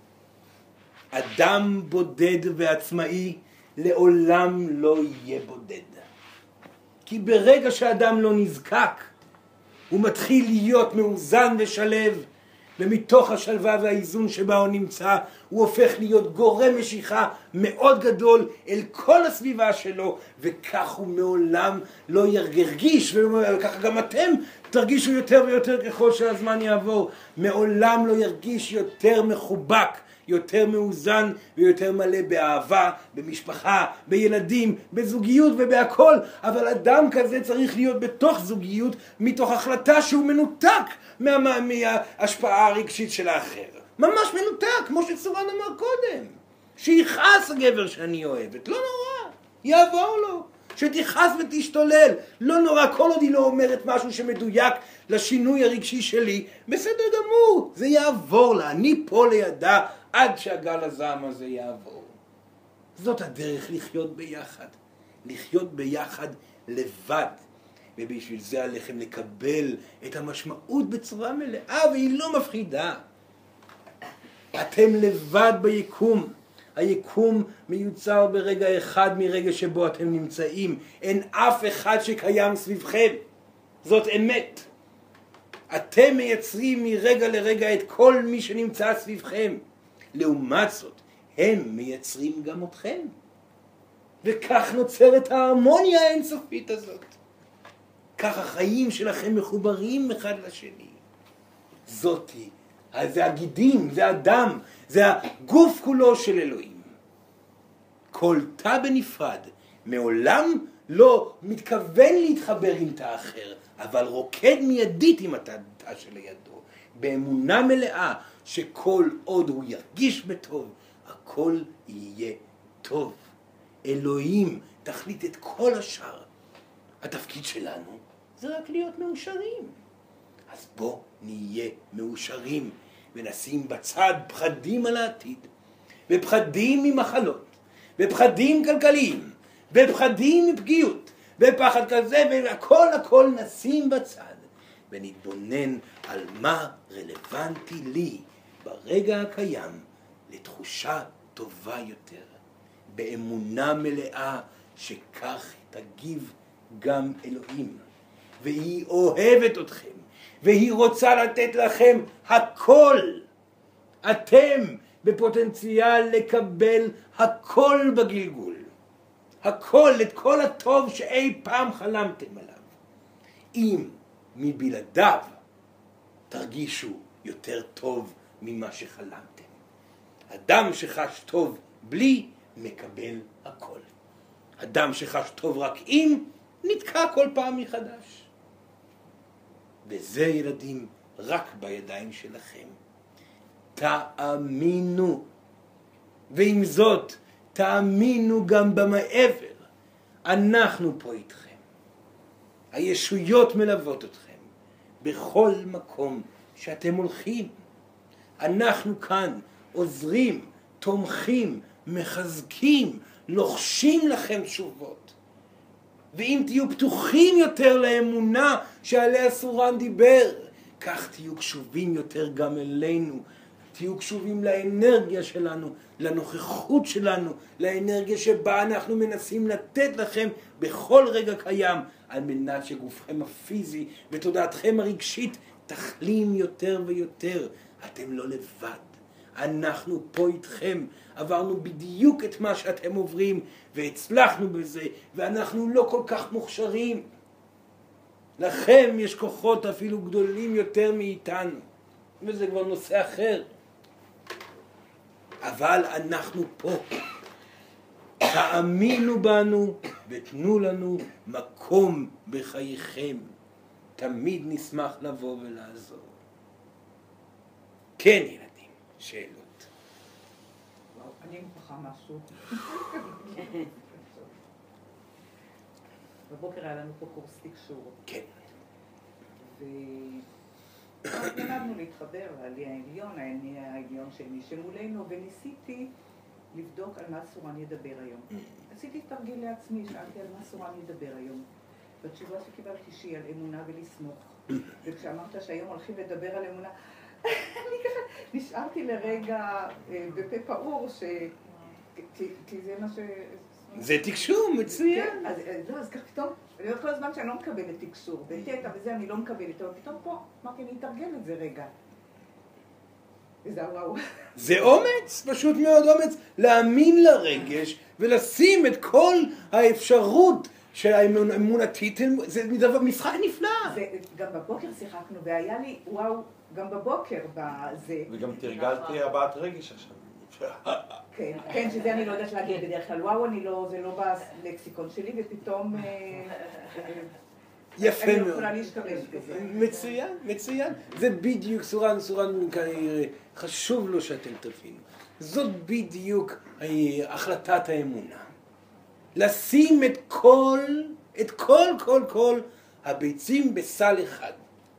אדם בודד ועצמאי לעולם לא יהיה בודד. כי ברגע שאדם לא נזקק, הוא מתחיל להיות מאוזן ושלב, ומתוך השלווה והאיזון שבה הוא נמצא, הוא הופך להיות גורם משיכה מאוד גדול אל כל הסביבה שלו, וכך הוא מעולם לא ירגיש, וככה גם אתם תרגישו יותר ויותר ככל שהזמן יעבור, מעולם לא ירגיש יותר מחובק, יותר מאוזן ויותר מלא באהבה, במשפחה, בילדים, בזוגיות ובהכל. אבל אדם כזה צריך להיות בתוך זוגיות מתוך החלטה שהוא מנותק מה, מההשפעה הרגשית של האחר. ממש מנותק, כמו שסורן אמר קודם. שיחס הגבר שאני אוהבת, לא נורא, יעבור לו. שתיחס ותשתולל, לא נורא, כל עוד היא לא אומרת משהו שמדויק לשינוי הרגשי שלי, בסדר גמור, זה יעבור לה, אני פה לידה עד שהגל הזעם הזה יעבור. זאת הדרך לחיות ביחד, לחיות ביחד לבד, ובשביל זה עליכם לקבל את המשמעות בצורה מלאה, והיא לא מפחידה. אתם לבד ביקום. היקום מיוצר ברגע אחד מרגע שבו אתם נמצאים. אין אף אחד שקיים סביבכם. זאת אמת. אתם מייצרים מרגע לרגע את כל מי שנמצא סביבכם. לעומת זאת, הם מייצרים גם אתכם. וכך נוצרת ההרמוניה האינסופית הזאת. כך החיים שלכם מחוברים אחד לשני. זאתי. זה הגידים, זה הדם, זה הגוף כולו של אלוהים. כל תא בנפרד, מעולם לא מתכוון להתחבר עם תא אחר, אבל רוקד מיידית עם התא שלידו, באמונה מלאה שכל עוד הוא ירגיש בטוב, הכל יהיה טוב. אלוהים תחליט את כל השאר. התפקיד שלנו זה רק להיות מאושרים. אז בוא נהיה מאושרים ונשים בצד פחדים על העתיד, ופחדים ממחלות, ופחדים כלכליים, ופחדים מפגיעות, ופחד כזה, והכל הכל נשים בצד, ונתבונן על מה רלוונטי לי ברגע הקיים לתחושה טובה יותר, באמונה מלאה שכך תגיב גם אלוהים, והיא אוהבת אתכם, והיא רוצה לתת לכם הכל. אתם בפוטנציאל לקבל הכל בגלגול. הכל, את כל הטוב שאי פעם חלמתם עליו. אם מבלעדיו תרגישו יותר טוב ממה שחלמתם. אדם שחש טוב בלי מקבל הכל. אדם שחש טוב רק אם נתקע כל פעם מחדש. וזה ילדים רק בידיים שלכם. תאמינו. ועם זאת תאמינו גם במעבר. אנחנו פה איתכם. הישויות מלוות אתכם בכל מקום שאתם הולכים. אנחנו כאן עוזרים, תומכים, מחזקים, לוחשים לכם תשובות. ואם תהיו פתוחים יותר לאמונה שעליה סורן דיבר, כך תהיו קשובים יותר גם אלינו. תהיו קשובים לאנרגיה שלנו, לנוכחות שלנו, לאנרגיה שבה אנחנו מנסים לתת לכם בכל רגע קיים, על מנת שגופכם הפיזי ותודעתכם הרגשית תחלים יותר ויותר. אתם לא לבד. אנחנו פה איתכם. עברנו בדיוק את מה שאתם עוברים והצלחנו בזה, ואנחנו לא כל כך מוכשרים. לכם יש כוחות אפילו גדולים יותר מאיתנו, וזה כבר נושא אחר. אבל אנחנו פה. תאמינו בנו ותנו לנו מקום בחייכם. תמיד נשמח לבוא ולעזור. כן ילדים, שאלות. וואו, אני מוכרחה משהו. בבוקר היה לנו פה קורס תקשור. כן. ולמדנו להתחבר לעלי העליון, העני העליון שלי שמולנו, וניסיתי לבדוק על מה סורן ידבר היום. עשיתי תרגיל לעצמי, שאלתי על מה סורן ידבר היום. בתשובה שקיבלתי שהיא על אמונה ולסמוך. וכשאמרת שהיום הולכים לדבר על אמונה, אני ככה נשארתי לרגע בפה פעור, כי זה מה ש... זה תקשור, מצוין. אז לא, אז כך פתאום, אני עוד כל הזמן שאני לא מקבלת תקשור, בטטה וזה אני לא מקבלת, אבל פתאום פה, אמרתי, אני אתרגל את זה רגע. וזה וואו. זה אומץ, פשוט מאוד אומץ, להאמין לרגש ולשים את כל האפשרות שהאמונתית, זה משחק נפלא. גם בבוקר שיחקנו, והיה לי, וואו, גם בבוקר בזה. וגם תרגלתי הבעת רגש עכשיו. כן, כן, שזה אני לא יודעת להגיד בדרך כלל, וואו, אני לא, זה לא בלקסיקון שלי, ופתאום יפה מאוד. אני יכולה להשתמש בזה. מצוין, מצוין. זה בדיוק, סורן, סורן כנראה, חשוב לו שאתם תבינו. זאת בדיוק החלטת האמונה. לשים את כל, את כל, כל, כל הביצים בסל אחד.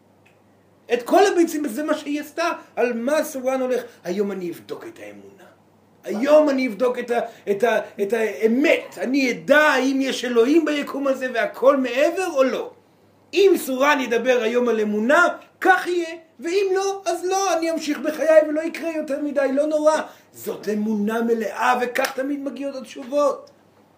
את כל הביצים, זה מה שהיא עשתה, על מה סורן הולך. היום אני אבדוק את האמונה. היום אני אבדוק את, ה, את, ה, את האמת. אני אדע האם יש אלוהים ביקום הזה והכל מעבר או לא. אם סורן ידבר היום על אמונה, כך יהיה. ואם לא, אז לא, אני אמשיך בחיי ולא יקרה יותר מדי, לא נורא. זאת אמונה מלאה וכך תמיד מגיעות התשובות.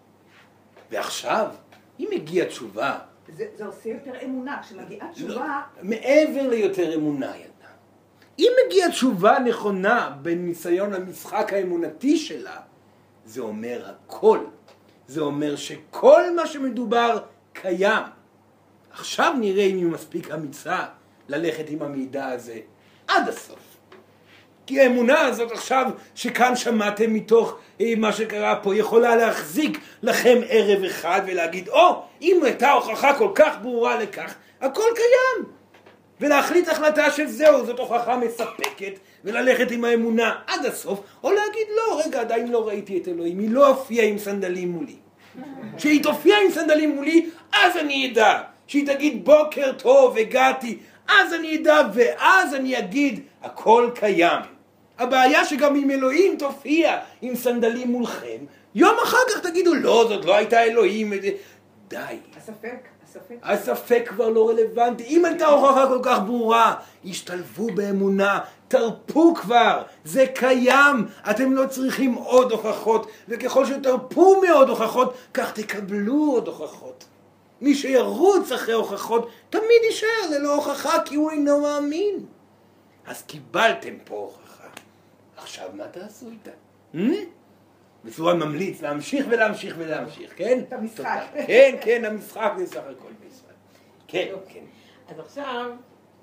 ועכשיו, אם הגיעה תשובה... זה, זה עושה יותר אמונה, כשמגיעה תשובה... לא, מעבר ליותר אמונה, ילדה. אם מגיעה תשובה נכונה בניסיון המשחק האמונתי שלה, זה אומר הכל. זה אומר שכל מה שמדובר קיים. עכשיו נראה אם היא מספיק אמיצה ללכת עם המידע הזה עד הסוף. כי האמונה הזאת עכשיו שכאן שמעתם מתוך מה שקרה פה יכולה להחזיק לכם ערב אחד ולהגיד, או, אם הייתה הוכחה כל כך ברורה לכך, הכל קיים. ולהחליט החלטה של זהו, זאת הוכחה מספקת, וללכת עם האמונה עד הסוף, או להגיד, לא, רגע, עדיין לא ראיתי את אלוהים, היא לא הופיעה עם סנדלים מולי. כשהיא תופיע עם סנדלים מולי, אז אני אדע. שהיא תגיד, בוקר טוב, הגעתי, אז אני אדע, ואז אני אגיד, הכל קיים. הבעיה שגם אם אלוהים תופיע עם סנדלים מולכם, יום אחר כך תגידו, לא, זאת לא הייתה אלוהים. די. הספק, הספק. הספק כבר לא רלוונטי. אם הייתה הוכחה כל כך ברורה, השתלבו באמונה, תרפו כבר, זה קיים. אתם לא צריכים עוד הוכחות, וככל שתרפו מעוד הוכחות, כך תקבלו עוד הוכחות. מי שירוץ אחרי הוכחות, תמיד יישאר ללא הוכחה, כי הוא אינו מאמין. אז קיבלתם פה הוכחה. עכשיו מה תעשו איתה? Hmm? וסורן ממליץ להמשיך ולהמשיך ולהמשיך, כן? את המשחק. כן, כן, המשחק זה סך הכל בישראל. כן, כן. אז עכשיו,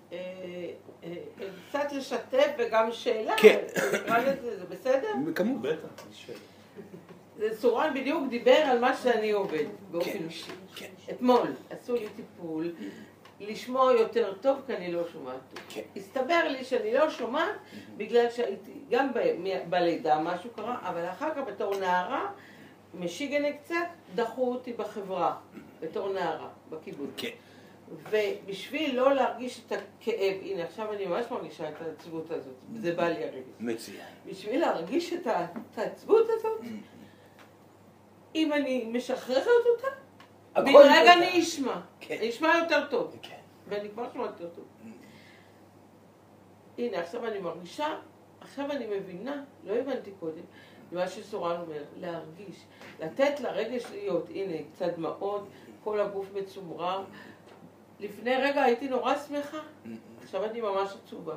קצת לשתף וגם שאלה, נקרא לזה, זה בסדר? כמובן. בטח, שאלה. סורן בדיוק דיבר על מה שאני עובד, באופן אישי. אתמול עשו לי טיפול, לשמוע יותר טוב כי אני לא שומעת טוב. הסתבר לי שאני לא שומעת בגלל שהייתי גם בלידה משהו קרה, אבל אחר כך בתור נערה, משיגנה קצת, דחו אותי בחברה, בתור נערה, בקיבוץ. ובשביל לא להרגיש את הכאב, הנה עכשיו אני ממש מרגישה את העצבות הזאת, זה בא לי הרגש. מצוין. בשביל להרגיש את העצבות הזאת, אם אני משחררת אותה, בן רגע אני אשמע, אני אשמע יותר טוב, ואני כבר שומעת יותר טוב. הנה עכשיו אני מרגישה, עכשיו אני מבינה, לא הבנתי קודם, מה שסורן אומר, להרגיש, לתת לרגש להיות, הנה קצת דמעות, כל הגוף מצומרר, לפני רגע הייתי נורא שמחה, עכשיו אני ממש עצובה.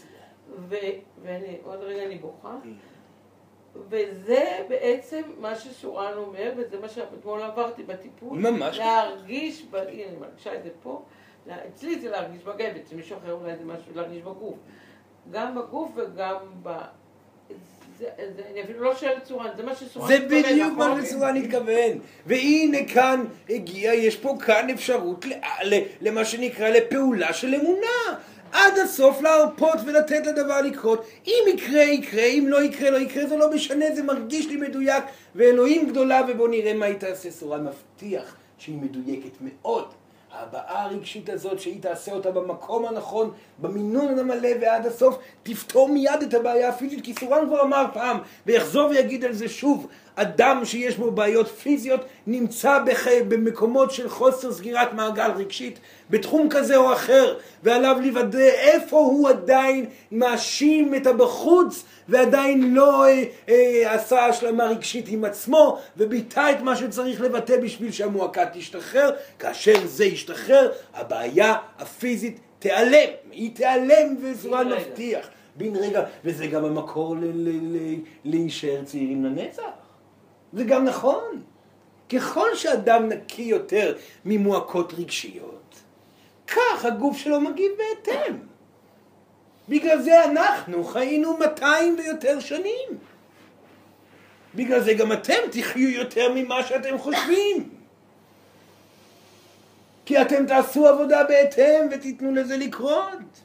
ועוד רגע אני בוכה. וזה בעצם מה שסורן אומר, וזה מה שאתמול עברתי בטיפול. ממש. להרגיש, הנה אני מרגישה את זה פה, אצלי זה להרגיש בגבת, זה מישהו אחר אולי זה משהו להרגיש בגוף. גם בגוף וגם ב... אני אפילו לא שואלת סורן, זה מה שסורן התכוון. זה בדיוק מה שסורן התכוון. והנה כאן הגיע, יש פה כאן אפשרות למה שנקרא לפעולה של אמונה. עד הסוף להרפות ולתת לדבר לקרות. אם יקרה, יקרה, אם לא יקרה, לא יקרה, זה לא משנה, זה מרגיש לי מדויק. ואלוהים גדולה, ובוא נראה מה היא תעשה. סורן מבטיח שהיא מדויקת מאוד. הבאה הרגשית הזאת שהיא תעשה אותה במקום הנכון, במינון המלא ועד הסוף, תפתור מיד את הבעיה הפיזית, כי סורן כבר אמר פעם, ויחזור ויגיד על זה שוב, אדם שיש בו בעיות פיזיות נמצא בח... במקומות של חוסר סגירת מעגל רגשית, בתחום כזה או אחר, ועליו לוודא איפה הוא עדיין מאשים את הבחוץ, ועדיין לא אה, אה, עשה השלמה רגשית עם עצמו, וביטא את מה שצריך לבטא בשביל שהמועקה תשתחרר. כאשר זה ישתחרר, הבעיה הפיזית תיעלם, היא תיעלם וסורן מבטיח. בן רגע, וזה גם המקור להישאר צעירים לנצח. זה גם נכון. ככל שאדם נקי יותר ממועקות רגשיות, כך הגוף שלו מגיב בהתאם. בגלל זה אנחנו חיינו מאתיים ויותר שנים. בגלל זה גם אתם תחיו יותר ממה שאתם חושבים. כי אתם תעשו עבודה בהתאם ותיתנו לזה לקרות.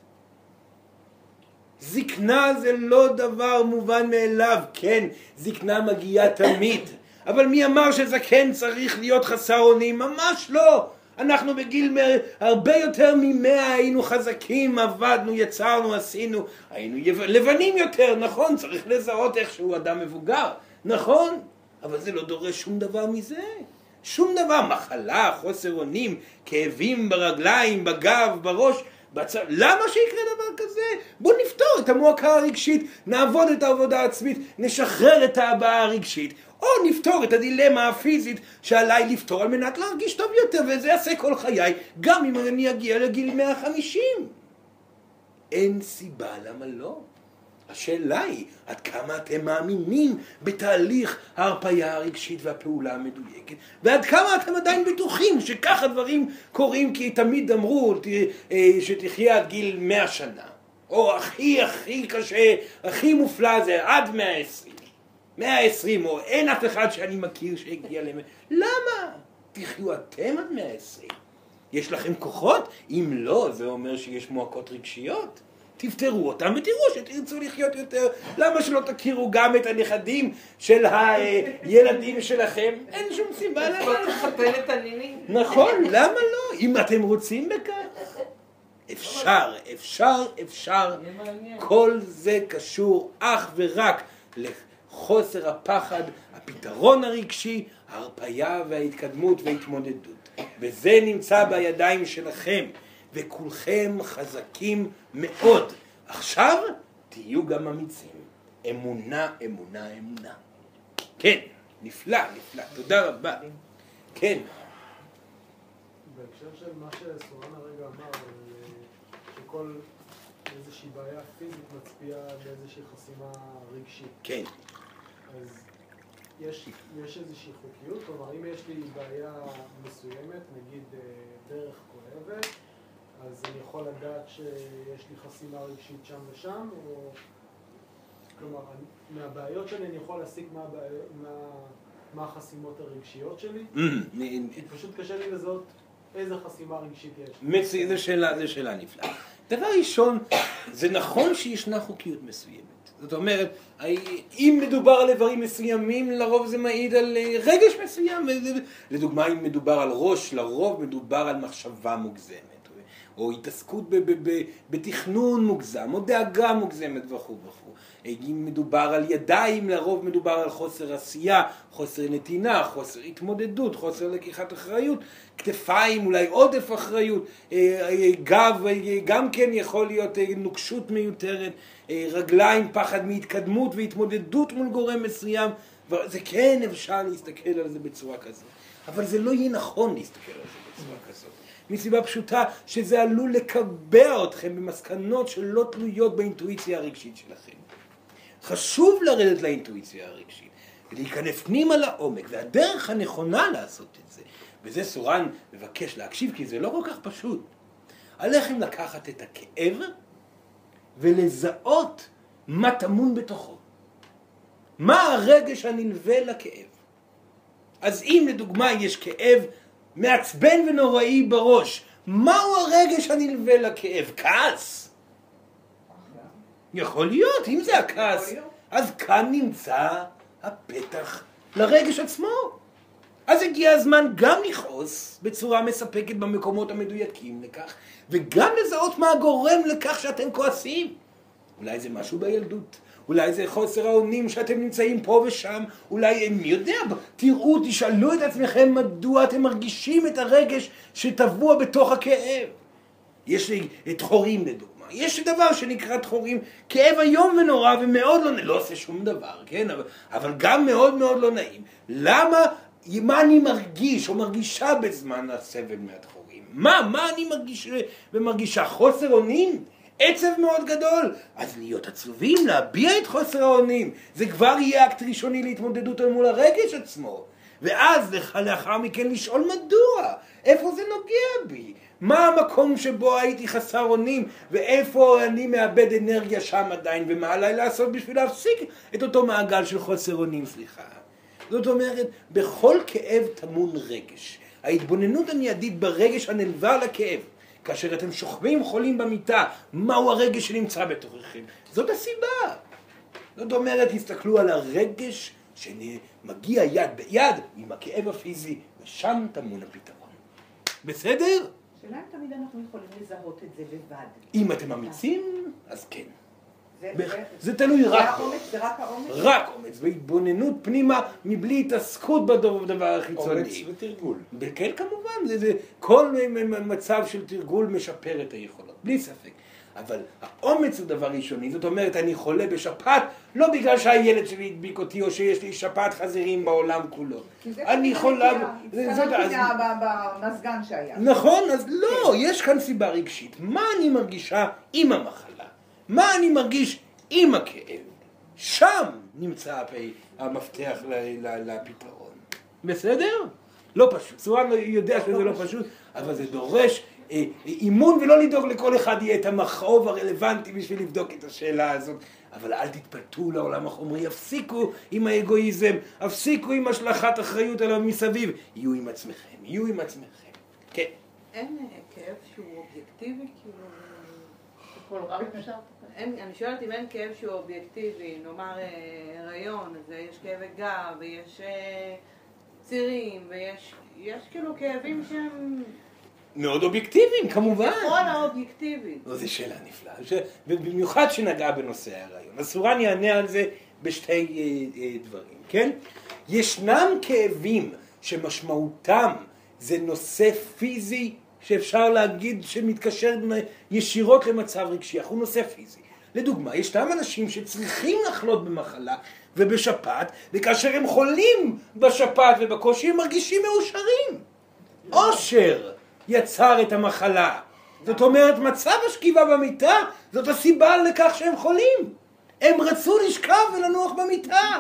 זקנה זה לא דבר מובן מאליו. כן, זקנה מגיעה תמיד. אבל מי אמר שזקן צריך להיות חסר אונים? ממש לא. אנחנו בגיל הרבה יותר ממאה היינו חזקים, עבדנו, יצרנו, עשינו, היינו לבנים יותר, נכון? צריך לזהות איכשהו אדם מבוגר, נכון? אבל זה לא דורש שום דבר מזה. שום דבר, מחלה, חוסר אונים, כאבים ברגליים, בגב, בראש, בצ... למה שיקרה דבר כזה? בוא נפתור את המועקה הרגשית, נעבוד את העבודה העצמית, נשחרר את ההבעה הרגשית, או נפתור את הדילמה הפיזית שעליי לפתור על מנת להרגיש טוב יותר, וזה יעשה כל חיי, גם אם אני אגיע לגיל מאה וחמישים. אין סיבה למה לא. השאלה היא, עד כמה אתם מאמינים בתהליך ההרפאיה הרגשית והפעולה המדויקת, ועד כמה אתם עדיין בטוחים שכך הדברים קורים, כי תמיד אמרו שתחיה עד גיל מאה שנה, או הכי הכי קשה, הכי מופלא זה עד מאה ועשרים. מאה ועשרים, או אין אף אחד שאני מכיר שהגיע למאה. למה? תחיו אתם עד מאה ועשרים. יש לכם כוחות? אם לא, זה אומר שיש מועקות רגשיות. תפתרו אותם ותראו שתרצו לחיות יותר. למה שלא תכירו גם את הנכדים של הילדים שלכם? אין שום סיבה למה. תחפל את הנינים. נכון, למה לא? אם אתם רוצים בכך. אפשר, אפשר, אפשר. כל זה קשור אך ורק לחוסר הפחד, הפתרון הרגשי, ההרפאיה וההתקדמות וההתמודדות. וזה נמצא בידיים שלכם. וכולכם חזקים מאוד. עכשיו תהיו גם אמיצים. אמונה, אמונה, אמונה. כן, נפלא, נפלא. תודה רבה. כן. בהקשר של מה שסורן הרגע אמר, שכל איזושהי בעיה פיזית מצביעה באיזושהי חסימה רגשית. כן. אז יש, יש איזושהי חוקיות? כלומר, אם יש לי בעיה מסוימת, נגיד דרך כואבת, אז אני יכול לדעת שיש לי חסימה רגשית שם ושם, או... כלומר, מהבעיות שלי אני יכול להסיק מה, מה, מה החסימות הרגשיות שלי? כי פשוט קשה לי לזהות איזה חסימה רגשית יש. זו שאלה, זו שאלה נפלאה. דבר ראשון, זה נכון שישנה חוקיות מסוימת. זאת אומרת, אם מדובר על איברים מסוימים, לרוב זה מעיד על רגש מסוים. לדוגמה, אם מדובר על ראש, לרוב מדובר על מחשבה מוגזמת, או התעסקות בתכנון מוגזם, או דאגה מוגזמת וכו' וכו'. אם מדובר על ידיים, לרוב מדובר על חוסר עשייה, חוסר נתינה, חוסר התמודדות, חוסר לקיחת אחריות, כתפיים, אולי עודף אחריות, גב, גם כן יכול להיות נוקשות מיותרת, רגליים, פחד מהתקדמות והתמודדות מול גורם מסוים, זה כן אפשר להסתכל על זה בצורה כזאת, אבל זה לא יהיה נכון להסתכל על זה בצורה כזאת. מסיבה פשוטה שזה עלול לקבע אתכם במסקנות שלא תלויות באינטואיציה הרגשית שלכם. חשוב לרדת לאינטואיציה הרגשית, ולהיכנס פנימה לעומק, והדרך הנכונה לעשות את זה, וזה סורן מבקש להקשיב, כי זה לא כל כך פשוט. עליכם לקחת את הכאב, ולזהות מה טמון בתוכו. מה הרגש הנלווה לכאב? אז אם לדוגמה יש כאב מעצבן ונוראי בראש, מהו הרגש הנלווה לכאב? כעס. יכול להיות, אם זה הכעס, אז כאן נמצא הפתח לרגש עצמו. אז הגיע הזמן גם לכעוס בצורה מספקת במקומות המדויקים לכך, וגם לזהות מה הגורם לכך שאתם כועסים. אולי זה משהו בילדות, אולי זה חוסר האונים שאתם נמצאים פה ושם, אולי מי יודע, תראו, תשאלו את עצמכם מדוע אתם מרגישים את הרגש שטבוע בתוך הכאב. יש לי את חורים לדוגמה. יש דבר שנקרא תחורים, כאב היום ונורא ומאוד לא, לא עושה שום דבר, כן? אבל, אבל גם מאוד מאוד לא נעים. למה, מה אני מרגיש או מרגישה בזמן הסבל מהתחורים? מה, מה אני מרגיש ומרגישה? חוסר אונים? עצב מאוד גדול. אז להיות עצובים, להביע את חוסר האונים. זה כבר יהיה אקט ראשוני להתמודדות מול הרגש עצמו. ואז לאחר מכן לשאול מדוע, איפה זה נוגע בי? מה המקום שבו הייתי חסר אונים, ואיפה אני מאבד אנרגיה שם עדיין, ומה עליי לעשות בשביל להפסיק את אותו מעגל של חוסר אונים, סליחה. זאת אומרת, בכל כאב טמון רגש. ההתבוננות המיידית ברגש הנלווה לכאב, כאשר אתם שוכבים חולים במיטה, מהו הרגש שנמצא בתוככם? זאת הסיבה. זאת אומרת, תסתכלו על הרגש שמגיע יד ביד עם הכאב הפיזי, ושם טמון הפתרון. בסדר? שאלה אם תמיד אנחנו יכולים לזהות את זה לבד. אם אתם אמיצים, אז כן. זה, בח... זה, זה תלוי זה רק האומץ, זה רק האומץ? רק אומץ, בהתבוננות פנימה, מבלי התעסקות בדבר החיצוני. אומץ ותרגול. כן, כמובן, זה, זה, כל מצב של תרגול משפר את היכולות, בלי ספק. אבל האומץ הוא דבר ראשוני, זאת אומרת, אני חולה בשפעת, לא בגלל שהילד שלי הדביק אותי, או שיש לי שפעת חזירים בעולם כולו. אני חולה... זה במזגן שהיה. נכון, אז לא, יש כאן סיבה רגשית. מה אני מרגישה עם המחלה? מה אני מרגיש עם הכאב? שם נמצא המפתח לפתרון. בסדר? לא פשוט. סורן יודע שזה לא פשוט, אבל זה דורש אימון, ולא לדאוג לכל אחד יהיה את המכאוב הרלוונטי בשביל לבדוק את השאלה הזאת. אבל אל תתפתו לעולם החומרי, הפסיקו עם האגואיזם, הפסיקו עם השלכת אחריות עליו מסביב. יהיו עם עצמכם, יהיו עם עצמכם. כן. אין כאב שהוא אובייקטיבי, כאילו... כל רב אפשר? אני שואלת אם אין כאב שהוא אובייקטיבי, נאמר הריון, אז יש כאבי גב, ויש צירים, ויש כאילו כאבים שהם... מאוד אובייקטיביים, כמובן. כל האובייקטיביים. זו שאלה נפלאה, במיוחד שנגעה בנושא ההיריון. אז סורן יענה על זה בשתי דברים, כן? ישנם כאבים שמשמעותם זה נושא פיזי, שאפשר להגיד שמתקשר ישירות למצב רגשי, הוא נושא פיזי. לדוגמה, ישנם אנשים שצריכים לחלות במחלה ובשפעת, וכאשר הם חולים בשפעת ובקושי הם מרגישים מאושרים. אושר יצר את המחלה. זאת אומרת, מצב השכיבה במיטה, זאת הסיבה לכך שהם חולים. הם רצו לשכב ולנוח במיטה.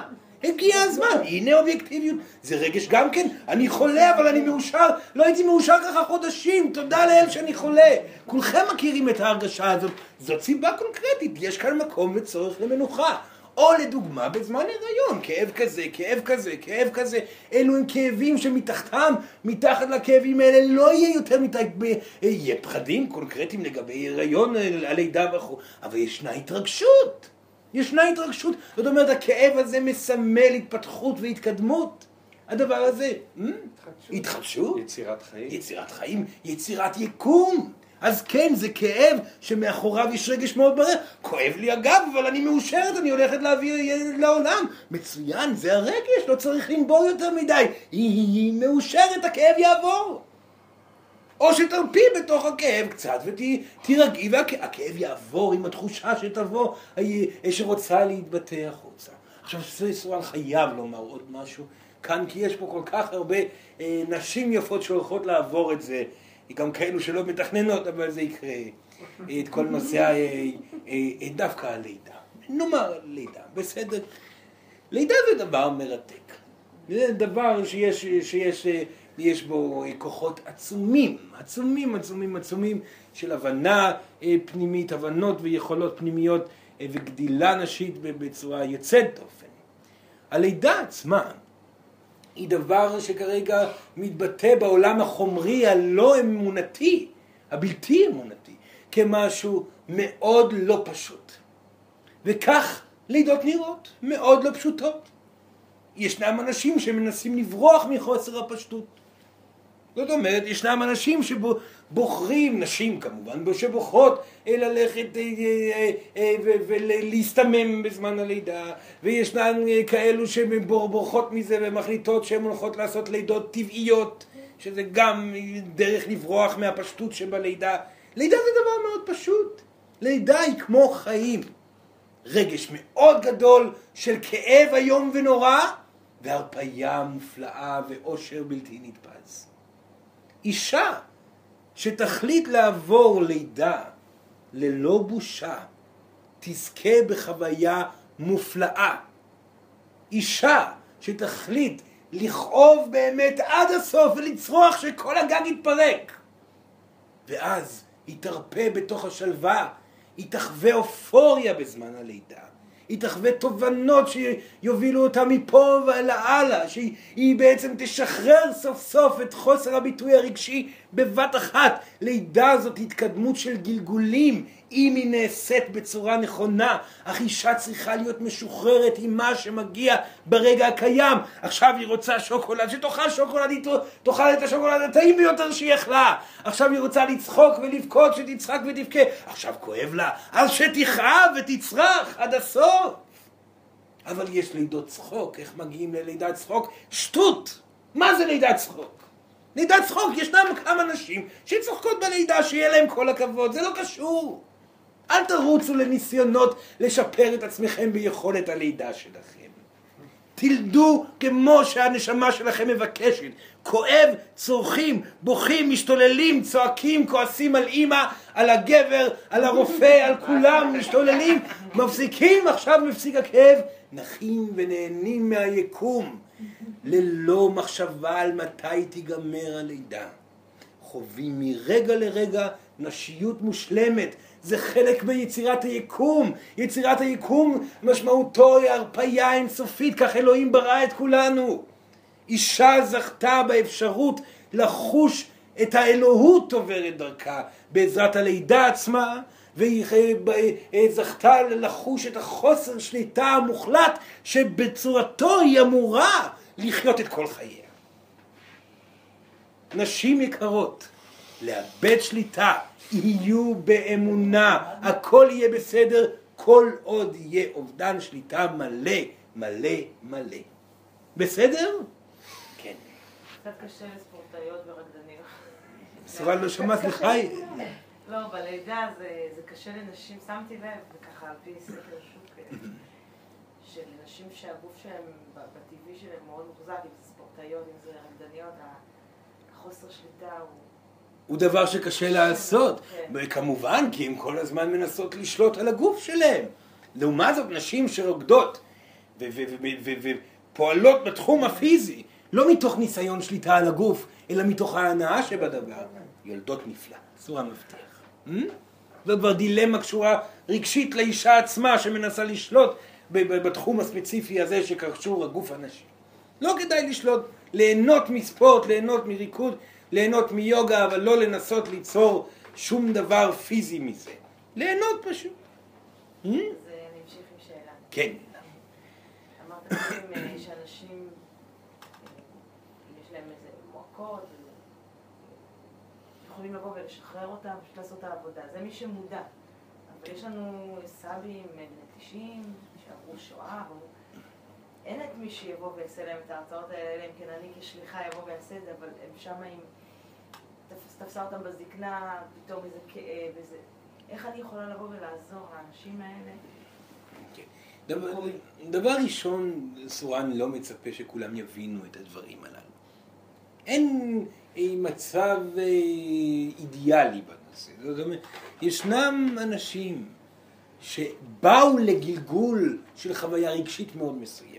הגיע הזמן, הנה אובייקטיביות, זה רגש גם כן, אני חולה אבל אני מאושר, לא הייתי מאושר ככה חודשים, תודה לאל שאני חולה. כולכם מכירים את ההרגשה הזאת, זאת סיבה קונקרטית, יש כאן מקום וצורך למנוחה. או לדוגמה בזמן הריון, כאב כזה, כאב כזה, כאב כזה, אלו הם כאבים שמתחתם, מתחת לכאבים האלה לא יהיה יותר מדי, יהיה פחדים קונקרטיים לגבי הריון, הלידה וכו', אבל ישנה התרגשות. ישנה התרגשות, זאת אומרת, הכאב הזה מסמל התפתחות והתקדמות. הדבר הזה, התחדשות, יצירת חיים, יצירת חיים, יצירת יקום. אז כן, זה כאב שמאחוריו יש רגש מאוד ברר. כואב לי אגב, אבל אני מאושרת, אני הולכת להביא ילד לעולם. מצוין, זה הרגש, לא צריך לנבור יותר מדי. היא מאושרת, הכאב יעבור. או שתרפי בתוך הכאב קצת ותירגעי והכאב יעבור עם התחושה שתבוא שרוצה להתבטא החוצה. עכשיו סורן חייב לומר עוד משהו כאן, כי יש פה כל כך הרבה אה, נשים יפות שהולכות לעבור את זה, גם כאלו שלא מתכננות, אבל זה יקרה, את כל נושא אה, אה, דווקא הלידה. נאמר לידה, בסדר? לידה זה דבר מרתק. זה דבר שיש, שיש יש בו כוחות עצומים, עצומים, עצומים, עצומים של הבנה פנימית, הבנות ויכולות פנימיות וגדילה נשית בצורה יוצאת דופן. הלידה עצמה היא דבר שכרגע מתבטא בעולם החומרי הלא אמונתי, הבלתי אמונתי, כמשהו מאוד לא פשוט. וכך לידות נראות, מאוד לא פשוטות. ישנם אנשים שמנסים לברוח מחוסר הפשטות. זאת אומרת, ישנם אנשים שבוחרים, נשים כמובן, שבוחרות ללכת ולהסתמם בזמן הלידה, וישנן כאלו שבורחות מזה ומחליטות שהן הולכות לעשות לידות טבעיות, שזה גם דרך לברוח מהפשטות שבלידה. לידה זה דבר מאוד פשוט. לידה היא כמו חיים. רגש מאוד גדול של כאב איום ונורא, והרפאיה מופלאה ואושר בלתי נתפס. אישה שתחליט לעבור לידה ללא בושה, תזכה בחוויה מופלאה. אישה שתחליט לכאוב באמת עד הסוף ולצרוח שכל הגג יתפרק, ואז היא תרפא בתוך השלווה, היא תחווה אופוריה בזמן הלידה, היא תחווה תובנות שיובילו אותה מפה ולהלאה, שהיא בעצם תשחרר סוף סוף את חוסר הביטוי הרגשי בבת אחת. לידה זאת התקדמות של גלגולים, אם היא נעשית בצורה נכונה. אך אישה צריכה להיות משוחררת עם מה שמגיע ברגע הקיים. עכשיו היא רוצה שוקולד, שתאכל שוקולד, היא תאכל את השוקולד הטעים ביותר שהיא אכלה. עכשיו היא רוצה לצחוק ולבכות, שתצחק ותבכה. עכשיו כואב לה, אז שתכאב ותצרח עד הסוף. אבל יש לידות צחוק. איך מגיעים ללידת צחוק? שטות. מה זה לידת צחוק? לידת צחוק, ישנם כמה נשים שצוחקות בלידה, שיהיה להם כל הכבוד, זה לא קשור. אל תרוצו לניסיונות לשפר את עצמכם ביכולת הלידה שלכם. תלדו כמו שהנשמה שלכם מבקשת. כואב, צורכים, בוכים, משתוללים, צועקים, כועסים על אמא, על הגבר, על הרופא, על כולם, משתוללים, מפסיקים, עכשיו מפסיק הכאב, נחים ונהנים מהיקום. ללא מחשבה על מתי תיגמר הלידה. חווים מרגע לרגע נשיות מושלמת. זה חלק ביצירת היקום. יצירת היקום משמעותו היא הרפאיה אינסופית, כך אלוהים ברא את כולנו. אישה זכתה באפשרות לחוש את האלוהות עוברת דרכה בעזרת הלידה עצמה, והיא זכתה לחוש את החוסר שליטה המוחלט שבצורתו היא אמורה לחיות את כל חייה. נשים יקרות, לאבד שליטה, יהיו באמונה, הכל יהיה בסדר, כל עוד יהיה אובדן שליטה מלא, מלא, מלא. בסדר? כן. קצת קשה לספורטאיות ורקדניות. סורן לא שמע, סליחה. לא, בלידה זה קשה לנשים, שמתי לב, וככה על פי סקר שוק, של נשים שהגוף שלהם, בטבעי שלהם מאוד מוחזק, אם זה ספורטאיות, אם זה רקדניות, החוסר שליטה הוא... הוא דבר שקשה לעשות. כמובן, כי הן כל הזמן מנסות לשלוט על הגוף שלהם. לעומת זאת, נשים שרוקדות פועלות בתחום הפיזי, לא מתוך ניסיון שליטה על הגוף, אלא מתוך ההנאה שבדבר, יולדות נפלא, סורה מבטיח. זו כבר דילמה קשורה רגשית לאישה עצמה שמנסה לשלוט בתחום הספציפי הזה שקשור הגוף הנשי. לא כדאי לשלוט, ליהנות מספורט, ליהנות מריקוד, ליהנות מיוגה, אבל לא לנסות ליצור שום דבר פיזי מזה. ליהנות פשוט. אז אני אמשיך עם שאלה. כן. אמרת קודם שאנשים, יש להם איזה מועקות, יכולים לבוא ולשחרר אותם, פשוט לעשות את העבודה. זה מי שמודע. אבל יש לנו סבים, נטישים, שעברו שואה, אין את מי שיבוא ויעשה להם את ההרצאות האלה, אלא אם כן אני כשליחה יבוא ויעשה את זה, אבל הם שם עם... תפסה אותם בזקנה, פתאום איזה כאב, איזה... איך אני יכולה לבוא ולעזור לאנשים האלה? דבר, דבר ראשון, סורן לא מצפה שכולם יבינו את הדברים הללו. אין מצב אידיאלי בנושא. זאת אומרת, ישנם אנשים שבאו לגלגול של חוויה רגשית מאוד מסוימת.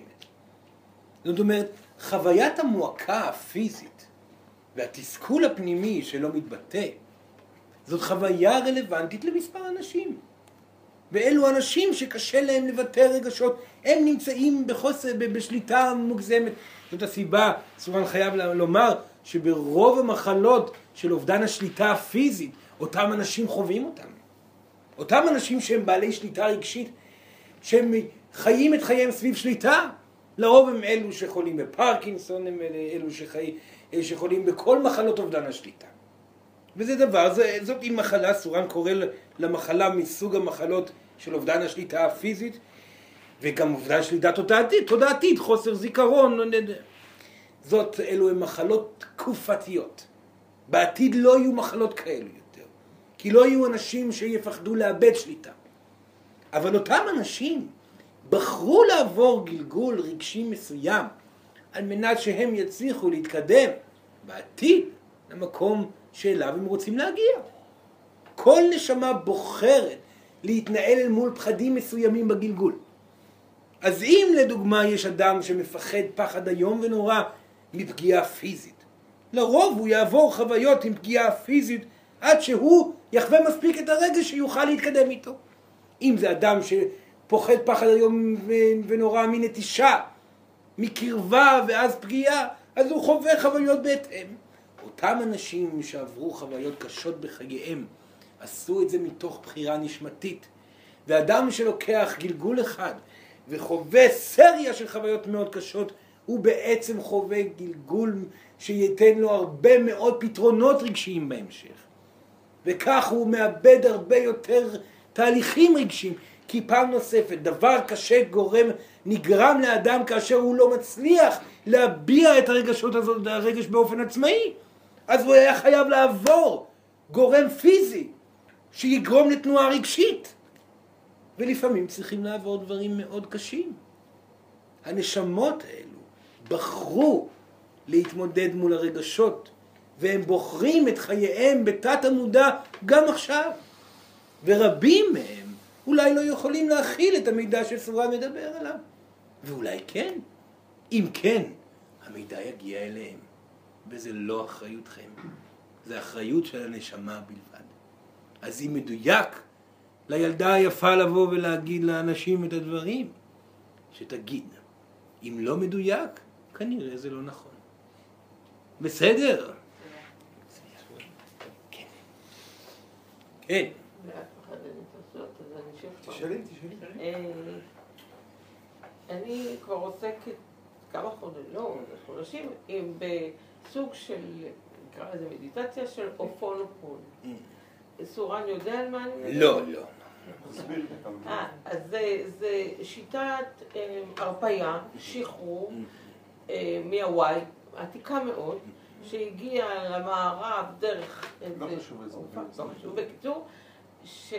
זאת אומרת, חוויית המועקה הפיזית והתסכול הפנימי שלא מתבטא, זאת חוויה רלוונטית למספר אנשים. ואלו אנשים שקשה להם לבטא רגשות, הם נמצאים בחוסר, בשליטה מוגזמת. זאת הסיבה, סורן חייב לומר, שברוב המחלות של אובדן השליטה הפיזית, אותם אנשים חווים אותם. אותם אנשים שהם בעלי שליטה רגשית, שהם חיים את חייהם סביב שליטה, לרוב הם אלו שחולים בפרקינסון, הם אלו שחי, שחולים בכל מחלות אובדן השליטה. וזה דבר, זה, זאת היא מחלה, סורן קורא למחלה מסוג המחלות של אובדן השליטה הפיזית, וגם אובדן שליטה תודעתית, תודעתית, חוסר זיכרון. זאת, אלו הן מחלות תקופתיות. בעתיד לא יהיו מחלות כאלו יותר, כי לא יהיו אנשים שיפחדו לאבד שליטה. אבל אותם אנשים בחרו לעבור גלגול רגשי מסוים, על מנת שהם יצליחו להתקדם בעתיד למקום שאליו הם רוצים להגיע. כל נשמה בוחרת להתנהל אל מול פחדים מסוימים בגלגול. אז אם לדוגמה יש אדם שמפחד פחד איום ונורא מפגיעה פיזית, לרוב הוא יעבור חוויות עם פגיעה פיזית עד שהוא יחווה מספיק את הרגע שיוכל להתקדם איתו. אם זה אדם שפוחד פחד איום ונורא מנטישה, מקרבה ואז פגיעה, אז הוא חווה חוויות בהתאם. אותם אנשים שעברו חוויות קשות בחייהם, עשו את זה מתוך בחירה נשמתית. ואדם שלוקח גלגול אחד וחווה סריה של חוויות מאוד קשות, הוא בעצם חווה גלגול שייתן לו הרבה מאוד פתרונות רגשיים בהמשך. וכך הוא מאבד הרבה יותר תהליכים רגשיים, כי פעם נוספת, דבר קשה גורם, נגרם לאדם כאשר הוא לא מצליח להביע את הרגשות הזאת, הרגש באופן עצמאי. אז הוא היה חייב לעבור גורם פיזי שיגרום לתנועה רגשית. ולפעמים צריכים לעבור דברים מאוד קשים. הנשמות האלו בחרו להתמודד מול הרגשות, והם בוחרים את חייהם בתת המודע גם עכשיו. ורבים מהם אולי לא יכולים להכיל את המידע שסורן מדבר עליו. ואולי כן. אם כן, המידע יגיע אליהם. וזה לא אחריותכם. זה אחריות של הנשמה בלבד. אז אם מדויק לילדה היפה לבוא ולהגיד לאנשים את הדברים, שתגיד. אם לא מדויק, כנראה זה לא נכון. בסדר? כן. כן. תשאלי, תשאלי. אני כבר עוסקת כמה חודשים, לא, חודשים, בסוג של, נקרא לזה מדיטציה של אופונופון. סורן יודע על מה אני מדבר? לא, לא. אה, אז זה שיטת הרפיה, שחרור מהוואי, עתיקה מאוד, שהגיעה למערב דרך איזה... לא חשוב איזה. לא חשוב, בקיצור, ש...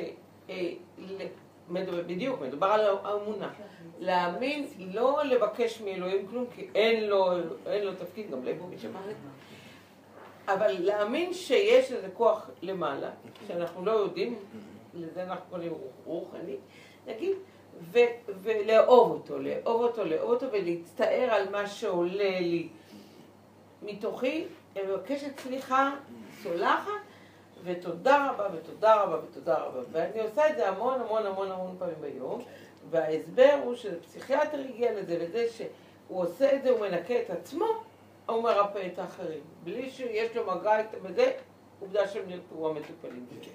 בדיוק, מדובר על האמונה. להאמין, לא לבקש מאלוהים כלום, כי אין לו, אין לו תפקיד, גם ליבוביץ' אמר את זה. אבל להאמין שיש איזה כוח למעלה, שאנחנו לא יודעים, לזה אנחנו קוראים רוחני, נגיד, ו- ולאהוב אותו, לאהוב אותו, לאהוב אותו, ולהצטער על מה שעולה לי מתוכי, אני מבקשת סליחה, סולחת, ותודה רבה, ותודה רבה, ותודה רבה. ואני עושה את זה המון המון המון המון פעמים ביום, וההסבר הוא שפסיכיאטר הגיע לזה, לזה שהוא עושה את זה, הוא מנקה את עצמו, הוא מרפא את האחרים. בלי שיש לו מגע איתם בזה, עובדה שהם נרפאו המטופלים שלו.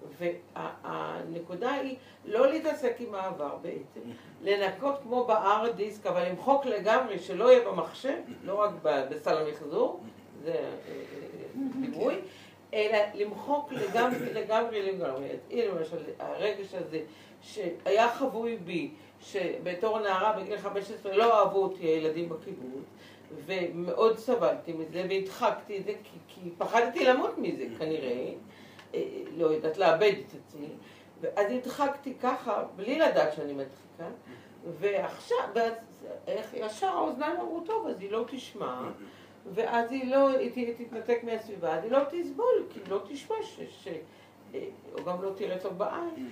והנקודה היא לא להתעסק עם העבר בעצם, לנקות כמו ב-אר דיסק, אבל למחוק לגמרי, שלא יהיה במחשב, לא רק בסל המחזור, זה דימוי, אלא למחוק לגמרי, לגמרי, לגמרי. הנה למשל, הרגש הזה שהיה חבוי בי, שבתור נערה בגיל חמש עשרה לא אהבו אותי הילדים בקיבוץ, ומאוד סבלתי מזה, והדחקתי את זה, כי, כי פחדתי למות מזה כנראה, לא יודעת, לאבד את עצמי, ואז הדחקתי ככה, בלי לדעת שאני מדחיקה, ועכשיו, ואז, ישר האוזניים אמרו טוב, אז היא לא תשמע, ואז היא לא, היא תתנתק מהסביבה, אז היא לא תסבול, כי היא לא תשמע, ש, ש, או גם לא תראה טוב בעין,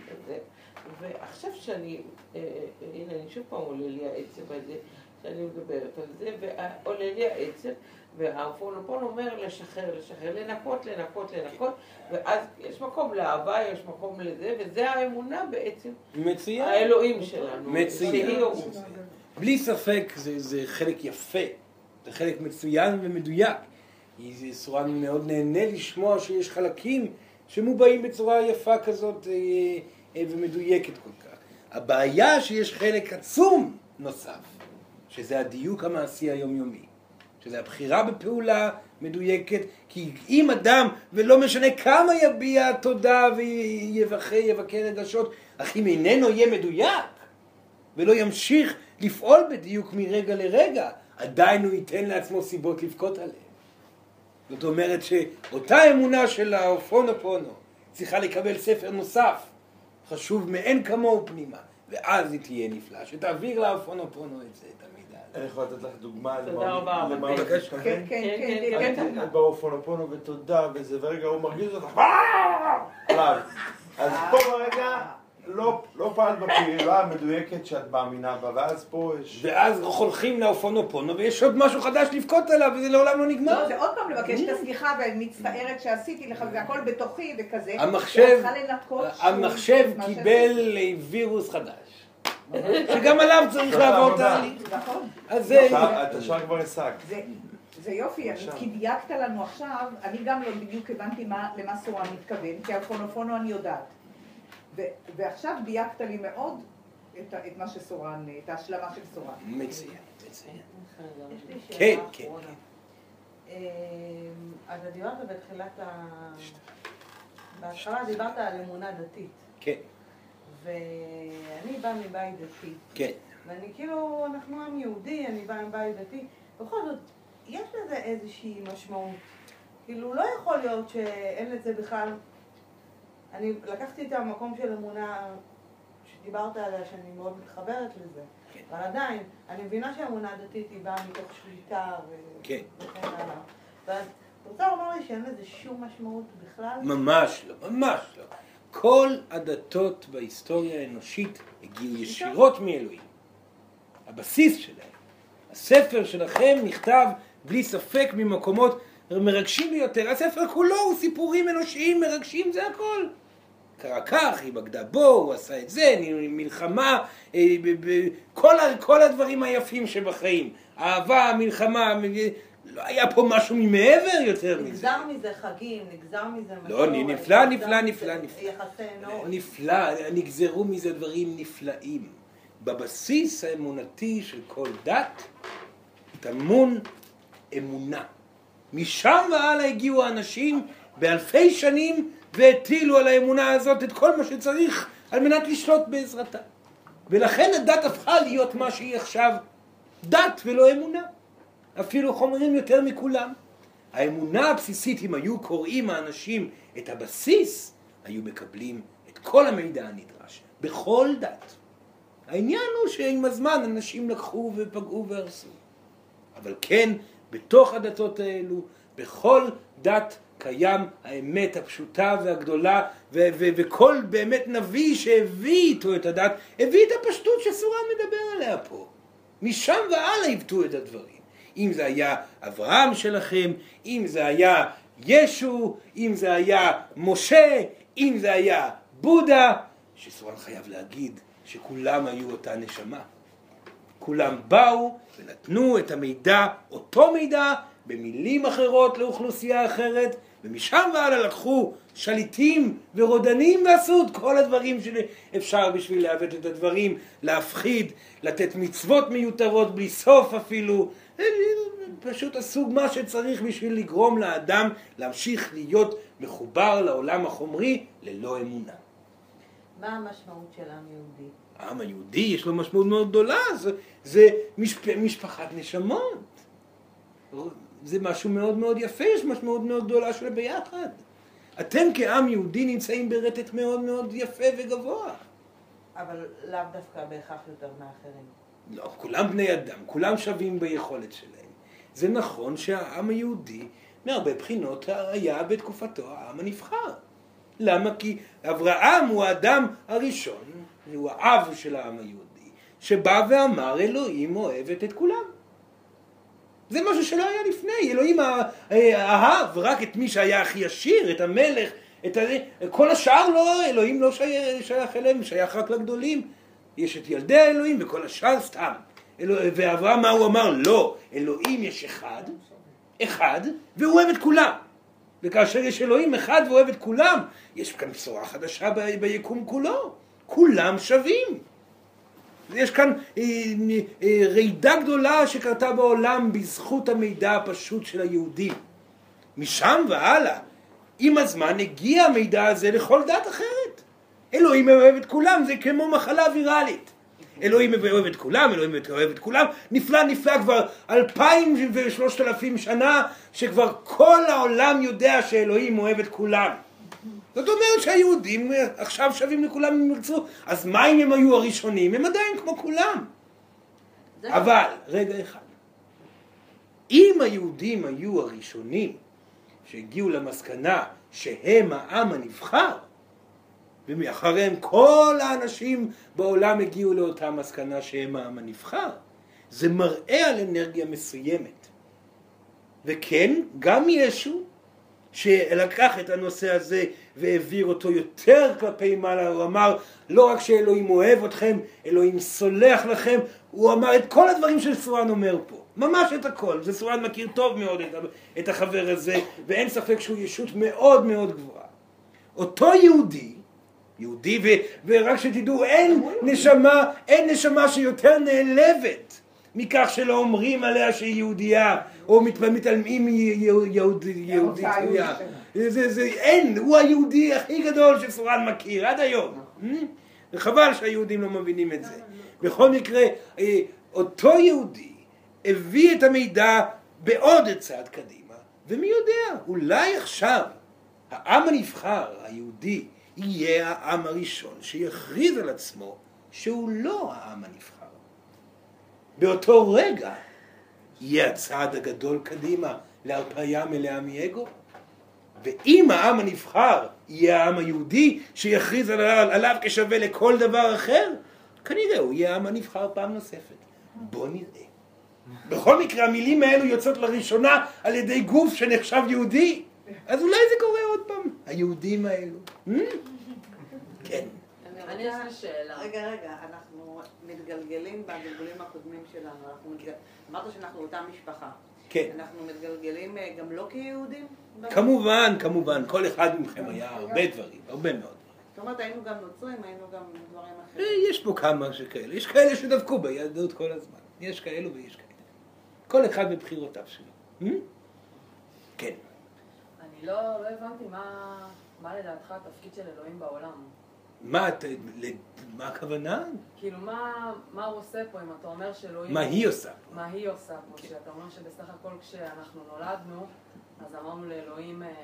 ועכשיו שאני, הנה, אני שוב פעם עולה לי העצב הזה, שאני מדברת על זה, ועולה לי העצב, והאופונופון אומר לשחרר, לשחרר, לנקות, לנקות, לנקות, ואז יש מקום לאהבה, יש מקום לזה, וזה האמונה בעצם, מצוין. האלוהים שלנו. מצוין. בלי ספק זה, זה חלק יפה, זה חלק מצוין ומדויק. סורן מאוד נהנה לשמוע שיש חלקים שמובעים בצורה יפה כזאת ומדויקת כל כך. הבעיה שיש חלק עצום נוסף, שזה הדיוק המעשי היומיומי. שזה הבחירה בפעולה מדויקת, כי אם אדם, ולא משנה כמה יביע תודה ויבכה, יבקר רגשות, אך אם איננו יהיה מדויק, ולא ימשיך לפעול בדיוק מרגע לרגע, עדיין הוא ייתן לעצמו סיבות לבכות עליהם. זאת אומרת שאותה אמונה של האופונופונו צריכה לקבל ספר נוסף, חשוב מאין כמוהו פנימה, ואז היא תהיה נפלאה, שתעביר לאופונופונו את זה, את המידע. אני יכול לתת לך דוגמה תודה רבה. למה הוא מבקש? כן, כן, כן, כן. את באופונופונו ותודה וזה, ורגע הוא מרגיז אותך, עליו. אז פה ברגע לא פעלת בפעילה המדויקת שאת מאמינה בה, ואז פה יש... ואז הולכים לאופונופונו, ויש עוד משהו חדש לבכות עליו, וזה לעולם לא נגמר. זה עוד פעם לבקש את הסליחה, ואני מצטערת שעשיתי לך, זה הכל בתוכי וכזה. המחשב, המחשב קיבל וירוס חדש. שגם עליו צריך לעבור תהליך. נכון. אז את השאר כבר השגת. זה יופי, כי דייקת לנו עכשיו, אני גם לא בדיוק הבנתי למה סורן מתכוון, כי האופונופונו אני יודעת. ועכשיו דייקת לי מאוד את מה שסורן, את ההשלמה של סורן. מצוין, מצוין. יש לי כן, שאלה כן. אחרונה. אז דיברת בתחילת ה... בהתחלה דיברת על אמונה דתית. כן. ואני באה מבית דתי. כן. ואני כאילו, אנחנו עם יהודי, אני באה מבית דתי. בכל זאת, יש לזה איזושהי משמעות. כאילו, לא יכול להיות שאין לזה בכלל... אני לקחתי את המקום של אמונה שדיברת עליה, שאני מאוד מתחברת לזה. כן. אבל עדיין, אני מבינה שהאמונה הדתית היא באה מתוך שליטה ו... כן. וכן הלאה. ואז, רוצה לומר לי שאין לזה שום משמעות בכלל? ממש לא, ממש לא. כל הדתות בהיסטוריה האנושית הגיעו ישירות מאלוהים. הבסיס שלהם. הספר שלכם נכתב בלי ספק ממקומות מרגשים ביותר. הספר כולו הוא סיפורים אנושיים מרגשים, זה הכל. קרה כך, היא בגדה בו, הוא עשה את זה, מלחמה, כל, כל הדברים היפים שבחיים. אהבה, מלחמה, לא היה פה משהו ממעבר יותר מזה. נגזר מזה חגים, נגזר מזה... לא, נפלא, נפלא, נפלא, נפלא. יחסי אנוש. נפלא, נגזרו מזה דברים נפלאים. בבסיס האמונתי של כל דת, טמון אמונה. משם והלאה הגיעו האנשים באלפי שנים והטילו על האמונה הזאת את כל מה שצריך על מנת לשלוט בעזרתה. ולכן הדת הפכה להיות מה שהיא עכשיו דת ולא אמונה. אפילו חומרים יותר מכולם. האמונה הבסיסית, אם היו קוראים האנשים את הבסיס, היו מקבלים את כל המידע הנדרש. בכל דת. העניין הוא שעם הזמן אנשים לקחו ופגעו והרסו. אבל כן, בתוך הדתות האלו, בכל דת קיים האמת הפשוטה והגדולה, ו- ו- וכל באמת נביא שהביא איתו את הדת, הביא את הפשטות שסורן מדבר עליה פה. משם והלאה עיוותו את הדברים. אם זה היה אברהם שלכם, אם זה היה ישו, אם זה היה משה, אם זה היה בודה, שסורן חייב להגיד שכולם היו אותה נשמה. כולם באו ונתנו את המידע, אותו מידע, במילים אחרות לאוכלוסייה אחרת, ומשם והלאה לקחו שליטים ורודנים ועשו את כל הדברים שאפשר בשביל לעוות את הדברים, להפחיד, לתת מצוות מיותרות בלי סוף אפילו, פשוט עשו מה שצריך בשביל לגרום לאדם להמשיך להיות מחובר לעולם החומרי ללא אמונה. מה המשמעות של עם יהודי? העם היהודי יש לו משמעות מאוד גדולה, זה, זה משפ, משפחת נשמות. זה משהו מאוד מאוד יפה, יש משמעות מאוד גדולה של ביחד. אתם כעם יהודי נמצאים ברטט מאוד מאוד יפה וגבוה. אבל לאו דווקא בהכרח יותר מאחרים. לא, כולם בני אדם, כולם שווים ביכולת שלהם. זה נכון שהעם היהודי מהרבה בחינות היה בתקופתו העם הנבחר. למה? כי אברהם הוא האדם הראשון, הוא האב של העם היהודי, שבא ואמר אלוהים אוהבת את כולם. זה משהו שלא היה לפני. אלוהים אהב רק את מי שהיה הכי עשיר, את המלך, את ה... כל השאר לא, אלוהים לא שייך, שייך אליהם, שייך רק לגדולים. יש את ילדי האלוהים וכל השאר סתם. אלוה... ואברהם מה הוא אמר? לא, אלוהים יש אחד, אחד, והוא אוהב את כולם. וכאשר יש אלוהים אחד ואוהב את כולם, יש כאן בשורה חדשה ב... ביקום כולו. כולם שווים. יש כאן אה, אה, רעידה גדולה שקרתה בעולם בזכות המידע הפשוט של היהודים. משם והלאה, עם הזמן הגיע המידע הזה לכל דת אחרת. אלוהים אוהב את כולם, זה כמו מחלה ויראלית. אלוהים אוהב את כולם, אלוהים אוהב את כולם. נפלא נפלא כבר אלפיים ושלושת אלפים שנה שכבר כל העולם יודע שאלוהים אוהב את כולם. זאת אומרת שהיהודים עכשיו שווים לכולם אם ירצו. אז מה אם הם היו הראשונים? הם עדיין כמו כולם. אבל, רגע אחד. אם היהודים היו הראשונים שהגיעו למסקנה שהם העם הנבחר, ומאחריהם כל האנשים בעולם הגיעו לאותה מסקנה שהם העם הנבחר, זה מראה על אנרגיה מסוימת. וכן, גם ישו, שלקח את הנושא הזה והעביר אותו יותר כלפי מעלה, הוא אמר לא רק שאלוהים אוהב אתכם, אלוהים סולח לכם, הוא אמר את כל הדברים שסורן אומר פה, ממש את הכל. זה סורן מכיר טוב מאוד את החבר הזה, ואין ספק שהוא ישות מאוד מאוד גבוהה. אותו יהודי, יהודי ו, ורק שתדעו, אין נשמה, אין נשמה שיותר נעלבת מכך שלא אומרים עליה שהיא יהודייה, או מתעלמים מיהודית תלויה. זה, זה, אין, הוא היהודי הכי גדול שסורן מכיר עד היום. וחבל שהיהודים לא מבינים את זה. בכל מקרה, אותו יהודי הביא את המידע בעוד צעד קדימה, ומי יודע, אולי עכשיו העם הנבחר, היהודי, יהיה העם הראשון שיכריז על עצמו שהוא לא העם הנבחר. באותו רגע יהיה הצעד הגדול קדימה להרפאיה מלאה מאגו. ואם העם הנבחר יהיה העם היהודי שיכריז עליו כשווה לכל דבר אחר, כנראה הוא יהיה העם הנבחר פעם נוספת. בוא נראה. בכל מקרה המילים האלו יוצאות לראשונה על ידי גוף שנחשב יהודי, אז אולי זה קורה עוד פעם, היהודים האלו. כן. אני יש לי שאלה. רגע, רגע, אנחנו מתגלגלים בגלגולים הקודמים שלנו. אנחנו מתגל... אמרת שאנחנו אותה משפחה. כן. אנחנו מתגלגלים גם לא כיהודים? כמובן, כמובן. כל אחד מכם היה הרבה דברים, הרבה מאוד. זאת אומרת, היינו גם נוצרים, היינו גם דברים אחרים. יש פה כמה שכאלה. יש כאלה שדבקו ביהדות כל הזמן. יש כאלו ויש כאלה. כל אחד בבחירותיו שלו. כן. אני לא הבנתי מה לדעתך התפקיד של אלוהים בעולם. מה, מה הכוונה? כאילו, מה, מה הוא עושה פה אם אתה אומר שאלוהים... מה היא עושה פה? מה היא עושה פה? כן. שאתה אומר שבסך הכל כשאנחנו נולדנו, אז אמרנו לאלוהים אה,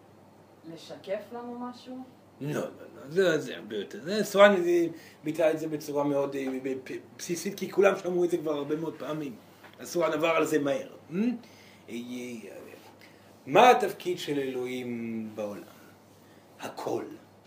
לשקף לנו משהו? לא, לא, לא, זה, זה הרבה יותר. זה, סורן ביטא את זה בצורה מאוד בסיסית, כי כולם שמעו את זה כבר הרבה מאוד פעמים. אז סורן עבר על זה מהר. מה התפקיד של אלוהים בעולם? הכל.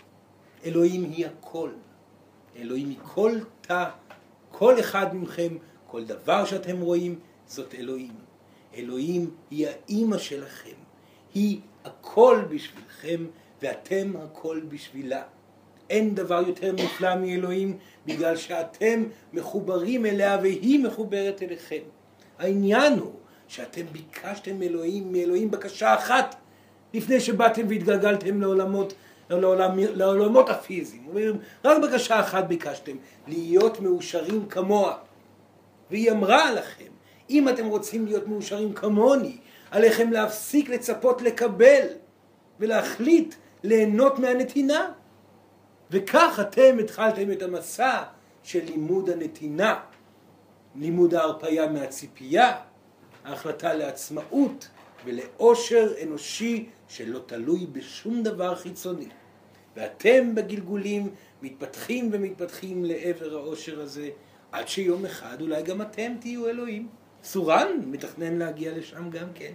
אלוהים היא הכל. אלוהים היא כל תא, כל אחד מכם, כל דבר שאתם רואים, זאת אלוהים. אלוהים היא האמא שלכם. היא הכל בשבילכם, ואתם הכל בשבילה. אין דבר יותר נפלא מאלוהים, בגלל שאתם מחוברים אליה והיא מחוברת אליכם. העניין הוא שאתם ביקשתם אלוהים, מאלוהים בקשה אחת, לפני שבאתם והתגלגלתם לעולמות, לעולם, לעולמות הפיזיים. רק בקשה אחת ביקשתם, להיות מאושרים כמוה. והיא אמרה לכם, אם אתם רוצים להיות מאושרים כמוני, עליכם להפסיק לצפות לקבל, ולהחליט ליהנות מהנתינה. וכך אתם התחלתם את המסע של לימוד הנתינה, לימוד ההרפאיה מהציפייה, ההחלטה לעצמאות ולאושר אנושי שלא תלוי בשום דבר חיצוני. ואתם בגלגולים מתפתחים ומתפתחים לעבר האושר הזה, עד שיום אחד אולי גם אתם תהיו אלוהים. סורן מתכנן להגיע לשם גם כן.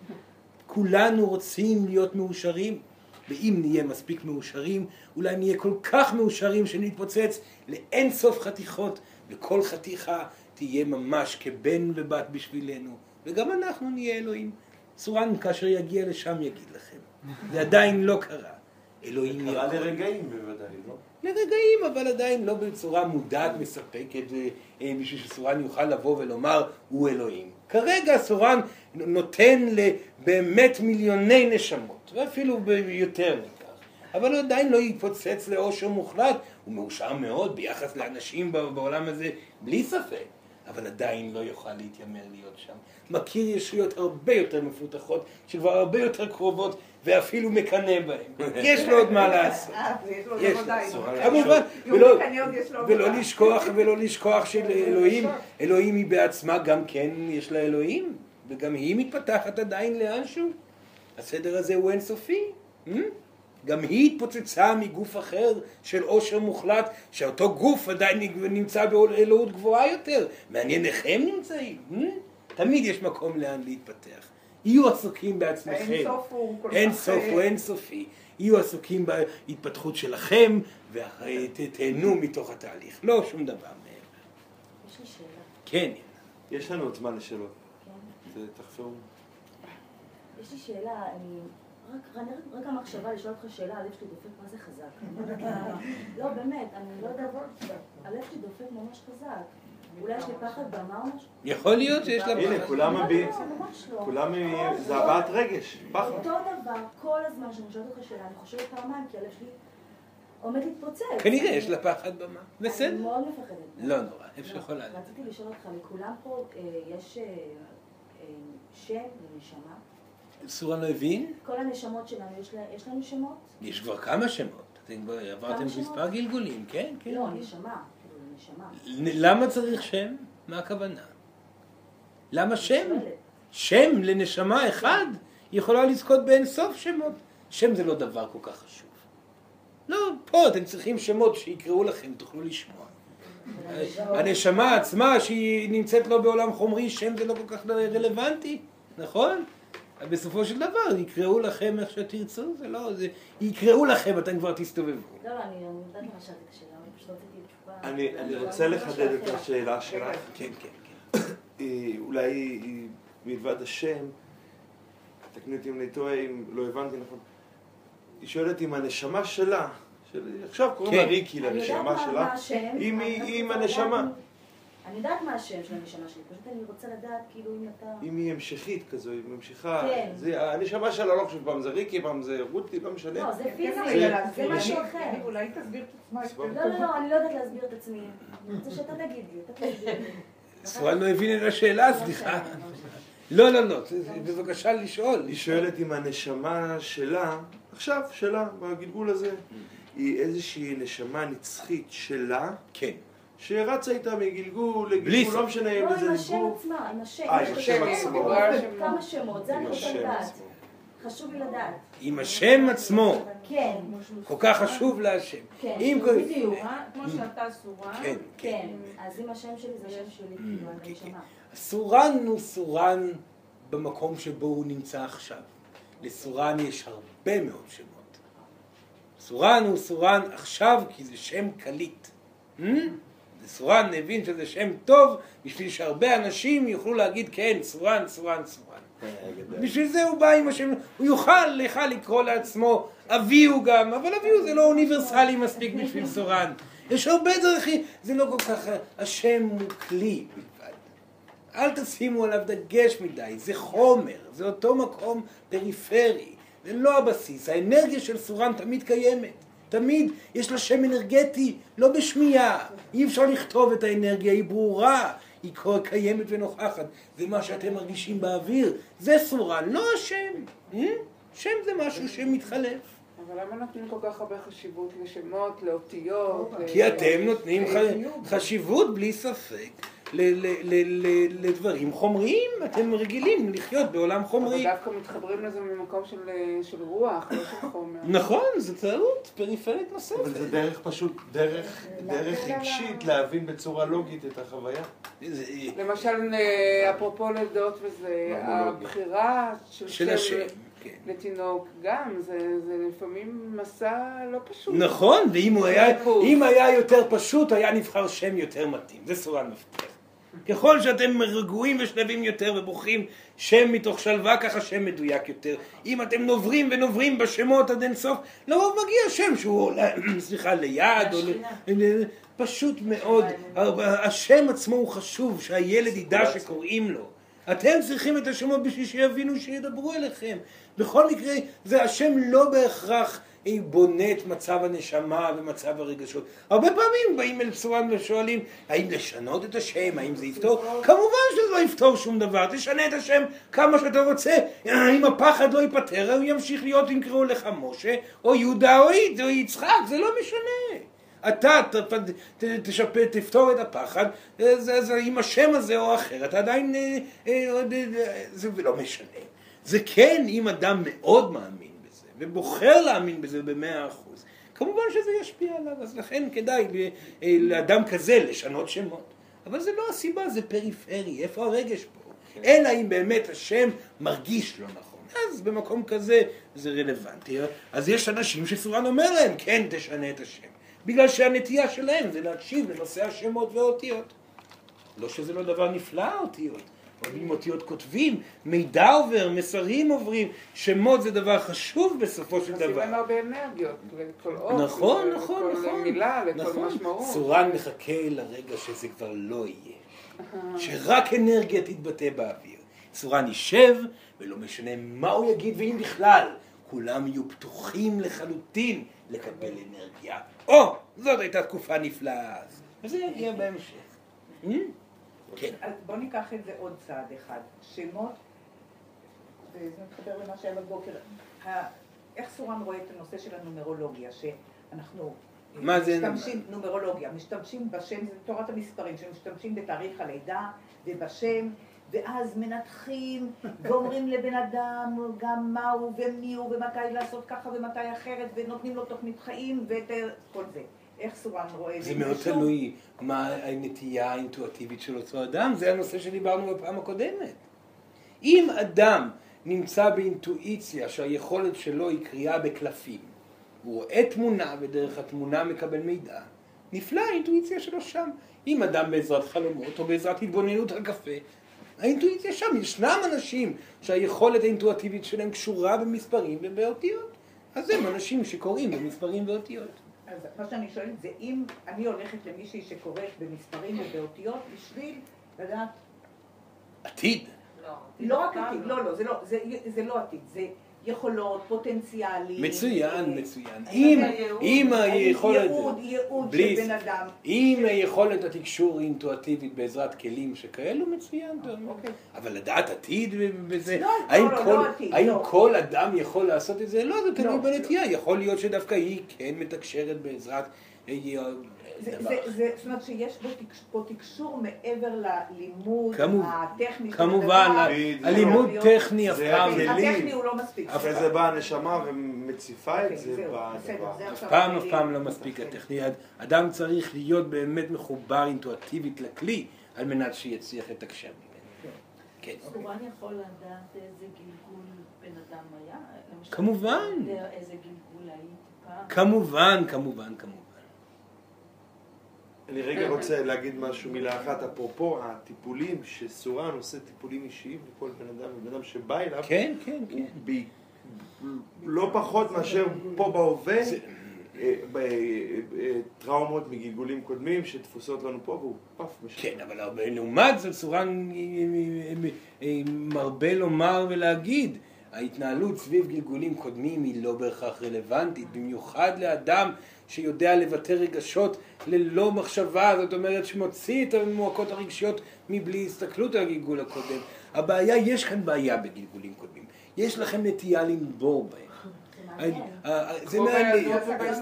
כולנו רוצים להיות מאושרים, ואם נהיה מספיק מאושרים, אולי נהיה כל כך מאושרים שנתפוצץ לאין סוף חתיכות, וכל חתיכה תהיה ממש כבן ובת בשבילנו, וגם אנחנו נהיה אלוהים. סורן כאשר יגיע לשם יגיד לכם. זה עדיין לא קרה. אלוהים קרה לרגעים בוודאי, לא? לרגעים, אבל עדיין לא בצורה מודעת מספקת, בשביל שסורן יוכל לבוא ולומר, הוא אלוהים. כרגע סורן נותן לבאמת מיליוני נשמות, ואפילו ביותר מכך. אבל הוא עדיין לא יתפוצץ לאושר מוחלט, הוא מאושר מאוד ביחס לאנשים בעולם הזה, בלי ספק. אבל עדיין לא יוכל להתיימר להיות שם. מכיר ישויות הרבה יותר מפותחות, שכבר הרבה יותר קרובות, ואפילו מקנא בהם. יש לו עוד מה לעשות. יש לו. כמובן, ולא לשכוח, ולא לשכוח של אלוהים. אלוהים היא בעצמה גם כן, יש לה אלוהים, וגם היא מתפתחת עדיין לאנשהו. הסדר הזה הוא אינסופי. גם היא התפוצצה מגוף אחר של עושר מוחלט, שאותו גוף עדיין נמצא באלוהות גבוהה יותר. מעניין איך הם נמצאים. תמיד יש מקום לאן להתפתח. יהיו עסוקים בעצמכם. אין סוף הוא כל כך... אין סוף הוא אין סופי. יהיו עסוקים בהתפתחות שלכם, ותהנו מתוך התהליך. לא שום דבר מעבר. יש לי שאלה. כן. יש לנו עוד זמן לשאלות. כן. תחפרו. יש לי שאלה, אני... רק, רק המחשבה לשאול אותך שאלה, הלב שלי דופק מה זה חזק. לא, באמת, אני לא יודעת, הלב שלי דופק ממש חזק. אולי יש לי פחד במה או משהו? יכול להיות שיש לה פחד. הנה, כולם מביעים, כולם מביעים, זה הבעת רגש, פחד. אותו דבר, כל הזמן שאני שואלת אותך שאלה, אני חושבת פעמיים, כי הלב שלי עומד להתפוצץ. כנראה יש לה פחד במה. בסדר. אני מאוד מפחדת. לא נורא, איפה שיכולה. רציתי לשאול אותך, לכולם פה יש שם ונשמה? סורן לא הבין? כל הנשמות שלנו, יש לנו שמות? יש כבר כמה שמות. אתם כבר עברתם מספר גלגולים, כן? לא, נשמה. למה צריך שם? מה הכוונה? למה שם? שם לנשמה אחד יכולה לזכות באין סוף שמות. שם זה לא דבר כל כך חשוב. לא, פה אתם צריכים שמות שיקראו לכם, תוכלו לשמוע. הנשמה עצמה שהיא נמצאת לא בעולם חומרי, שם זה לא כל כך רלוונטי, נכון? בסופו של דבר יקראו לכם איך שתרצו, זה לא, זה יקראו לכם, אתם כבר תסתובבו. לא, לא, אני יודעת מה שאלתי את השאלה, אני פשוט רציתי תשובה. אני רוצה לחדד את השאלה שלך. כן, כן, כן. אולי היא מלבד השם, תקני אותי אם אני טועה, אם לא הבנתי נכון. היא שואלת אם הנשמה שלה, עכשיו קוראים לה ריקי לנשמה שלה, אם הנשמה... אני יודעת מה השם של הנשמה שלי, פשוט אני רוצה לדעת כאילו אם אתה... אם היא המשכית כזו, היא ממשיכה... כן. הנשמה שלה לא חושב, פעם זה ריקי, פעם זה רותי, לא משנה. לא, זה פיזי, זה משהו אחר. אולי תסביר את עצמה. לא, לא, לא, אני לא יודעת להסביר את עצמי. אני רוצה שאתה תגיד לי, אתה תגיד לי. סורן לא הבין את השאלה, סליחה. לא, לא, לא, בבקשה לשאול. היא שואלת אם הנשמה שלה, עכשיו שלה, בגלגול הזה, היא איזושהי נשמה נצחית שלה. כן. שרצה איתה מגלגול לגלגול, לא משנה אם זה לגלגול. לא, עם השם עצמה, עם השם. אה, עם השם עצמו. כמה שמות, זה אני רוצה לדעת. חשוב לי לדעת. עם השם עצמו. כן. כל כך חשוב להשם. כן, בדיוק. כמו שאתה סורן. כן, כן. אז עם השם שלי זה השם שלי, כאילו, אני נשמה. סורן הוא סורן במקום שבו הוא נמצא עכשיו. לסורן יש הרבה מאוד שמות. סורן הוא סורן עכשיו כי זה שם קליט. סורן הבין שזה שם טוב בשביל שהרבה אנשים יוכלו להגיד כן, סורן, סורן, סורן. בשביל זה הוא בא עם השם, הוא יוכל לך לקרוא לעצמו אביהו גם, אבל אביהו זה לא אוניברסלי מספיק בשביל סורן. יש הרבה דרכים, זה לא כל כך, השם הוא כלי בלבד. אל תשימו עליו דגש מדי, זה חומר, זה אותו מקום פריפרי, זה לא הבסיס. האנרגיה של סורן תמיד קיימת, תמיד יש לה שם אנרגטי, לא בשמיעה. אי אפשר לכתוב את האנרגיה, היא ברורה, היא קיימת ונוכחת. זה מה שאתם מרגישים באוויר, זה סורן, לא השם. שם זה משהו שמתחלף. אבל למה נותנים כל כך הרבה חשיבות לשמות, לאותיות? כי אתם נותנים חשיבות בלי ספק לדברים חומריים. אתם רגילים לחיות בעולם חומרי. אבל דווקא מתחברים לזה ממקום של רוח, לא של חומר. נכון, זו טעות פריפרית נוספת. אבל זה דרך פשוט, דרך רגשית להבין בצורה לוגית את החוויה. למשל, אפרופו לידות וזה, הבחירה של השם לתינוק גם, זה לפעמים מסע לא פשוט. נכון, ואם היה יותר פשוט, היה נבחר שם יותר מתאים. זה סורן מפתח. ככל שאתם רגועים ושלבים יותר ובוחרים שם מתוך שלווה, ככה שם מדויק יותר. אם אתם נוברים ונוברים בשמות עד אין סוף, לרוב מגיע שם שהוא, סליחה, ליד, פשוט מאוד. השם עצמו הוא חשוב, שהילד ידע שקוראים לו. אתם צריכים את השמות בשביל שיבינו שידברו אליכם. בכל מקרה, זה השם לא בהכרח בונה את מצב הנשמה ומצב הרגשות. הרבה פעמים באים אל סורן ושואלים, האם לשנות את השם, האם זה יפתור? כמובן שזה לא יפתור שום דבר, תשנה את השם כמה שאתה רוצה. אם הפחד לא ייפטר, הוא ימשיך להיות אם קראו לך משה, או יהודה, או יצחק, זה לא משנה. אתה תשפה, תפתור את הפחד, עם השם הזה או אחר, אתה עדיין, זה לא משנה. זה כן, אם אדם מאוד מאמין בזה, ובוחר להאמין בזה במאה אחוז, כמובן שזה ישפיע עליו, אז לכן כדאי לאדם כזה לשנות שמות. אבל זה לא הסיבה, זה פריפרי, איפה הרגש פה? אלא אם באמת השם מרגיש לא נכון. אז במקום כזה זה רלוונטי. אז יש אנשים שסורן אומר להם, כן, תשנה את השם. בגלל שהנטייה שלהם זה להקשיב לנושא השמות והאותיות. לא שזה לא דבר נפלא, אותיות. עם אותיות כותבים, מידע עובר, מסרים עוברים, שמות זה דבר חשוב בסופו של דבר. נשים להם הרבה אנרגיות, לכל אות, נכון, נכון, לכל נכון. מילה, לכל משמעות. סורן מחכה לרגע שזה כבר לא יהיה. שרק אנרגיה תתבטא באוויר. סורן יישב, ולא משנה מה הוא יגיד, ואם בכלל, כולם יהיו פתוחים לחלוטין לקבל אנרגיה. או, זאת הייתה תקופה נפלאה אז. וזה יגיע בהמשך. כן. אז בוא ניקח את זה עוד צעד אחד. שמות, וזה מתחבר למה שהיה בבוקר, איך סורן רואה את הנושא של הנומרולוגיה, שאנחנו מה זה משתמשים, נומרולוגיה, משתמשים בשם, זה תורת המספרים, שמשתמשים בתאריך הלידה ובשם, ואז מנתחים ואומרים לבן אדם גם מה הוא ומי הוא ומתי לעשות ככה ומתי אחרת, ונותנים לו תוכנית חיים ואת כל זה. איך סורן רואה את זה? זה מאוד תלוי מה הנטייה האינטואטיבית של אותו אדם, זה הנושא שדיברנו בפעם הקודמת. אם אדם נמצא באינטואיציה שהיכולת שלו היא קריאה בקלפים, הוא רואה תמונה ודרך התמונה מקבל מידע, נפלא, האינטואיציה שלו שם. אם אדם בעזרת חלומות או בעזרת התבוננות על קפה, האינטואיציה שם. ישנם אנשים שהיכולת האינטואטיבית שלהם קשורה במספרים ובאותיות, אז הם אנשים שקוראים במספרים ואותיות. אז מה שאני שואלת זה אם אני הולכת למישהי שקוראת במספרים ובאותיות בשביל לדעת עתיד. לא רק עתיד, לא, לא, זה לא, זה לא עתיד, זה יכולות, פוטנציאלים. מצוין, מצוין. אם היכולת, ייעוד, ייעוד של בן אדם. אם היכולת התקשור אינטואטיבית בעזרת כלים שכאלו, מצוין. אבל לדעת עתיד בזה, האם כל אדם יכול לעשות את זה? לא, זה תלוי בנטייה. יכול להיות שדווקא היא כן מתקשרת בעזרת דבר. זאת אומרת שיש פה תקשור מעבר ללימוד הטכני. כמובן, הלימוד טכני אף פעם. הטכני הוא לא מספיק. אחרי זה באה הנשמה ומציפה את זה בדבר. אף פעם אף פעם לא מספיק הטכני. אדם צריך להיות באמת מחובר אינטואטיבית לכלי על מנת שיצליח לתקשר ממנו. כן. סורן יכול לדעת איזה גלגול בן אדם היה? כמובן. איזה גלגול הייתי פעם? כמובן, כמובן, כמובן. אני רגע רוצה להגיד משהו, מילה אחת, אפרופו הטיפולים, שסורן עושה טיפולים אישיים לכל בן אדם, בן אדם שבא אליו. כן, כן, כן. ב... לא פחות מאשר פה בהווה, זה... טראומות מגלגולים קודמים שתפוסות לנו פה, והוא פף משנה. כן, אבל הרבה לעומת זאת, סורן מרבה לומר ולהגיד, ההתנהלות סביב גלגולים קודמים היא לא בהכרח רלוונטית, במיוחד לאדם שיודע לבטא רגשות ללא מחשבה, זאת אומרת שמוציא את המועקות הרגשיות מבלי הסתכלות על הגלגול הקודם. הבעיה, יש כאן בעיה בגלגולים קודמים. יש לכם נטייה לנבור בהם. זה מעניין.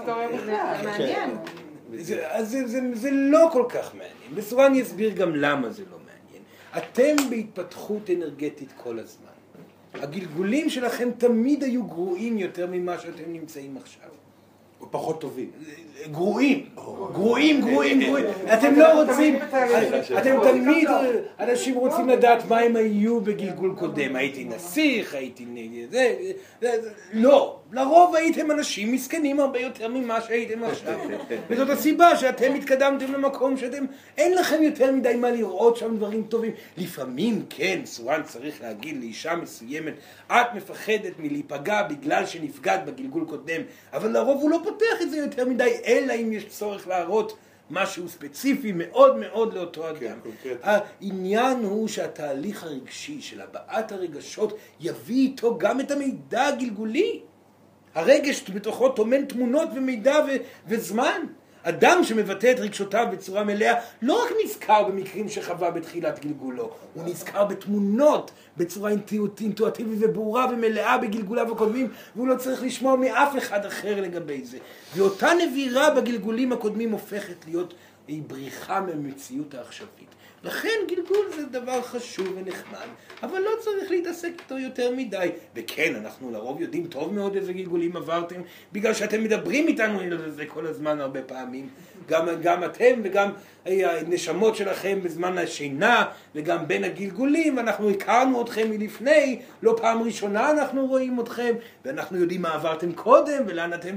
זה לא כל כך מעניין. בסורן אני אסביר גם למה זה לא מעניין. אתם בהתפתחות אנרגטית כל הזמן. הגלגולים שלכם תמיד היו גרועים יותר ממה שאתם נמצאים עכשיו. או פחות טובים. גרועים, גרועים, גרועים, גרועים. אתם לא רוצים, אתם תמיד, אנשים רוצים לדעת מה הם היו בגלגול קודם. הייתי נסיך, הייתי נגד זה, לא. לרוב הייתם אנשים מסכנים הרבה יותר ממה שהייתם עכשיו. וזאת הסיבה שאתם התקדמתם למקום שאתם, אין לכם יותר מדי מה לראות שם דברים טובים. לפעמים, כן, סורן צריך להגיד לאישה מסוימת, את מפחדת מלהיפגע בגלל שנפגעת בגלגול קודם, אבל לרוב הוא לא פותח את זה יותר מדי, אלא אם יש צורך להראות משהו ספציפי מאוד מאוד לאותו אדם. העניין הוא שהתהליך הרגשי של הבעת הרגשות יביא איתו גם את המידע הגלגולי. הרגש בתוכו תומן תמונות ומידע ו- וזמן. אדם שמבטא את רגשותיו בצורה מלאה לא רק נזכר במקרים שחווה בתחילת גלגולו, הוא נזכר בתמונות בצורה אינטואיטיבית וברורה ומלאה בגלגוליו הקודמים, והוא לא צריך לשמוע מאף אחד אחר לגבי זה. ואותה נבירה בגלגולים הקודמים הופכת להיות בריחה מהמציאות העכשווית. לכן גלגול זה דבר חשוב ונחמד, אבל לא צריך להתעסק איתו יותר מדי. וכן, אנחנו לרוב יודעים טוב מאוד איזה גלגולים עברתם, בגלל שאתם מדברים איתנו על זה כל הזמן הרבה פעמים. גם, גם אתם וגם הנשמות שלכם בזמן השינה, וגם בין הגלגולים, אנחנו הכרנו אתכם מלפני, לא פעם ראשונה אנחנו רואים אתכם, ואנחנו יודעים מה עברתם קודם, ולאן אתם,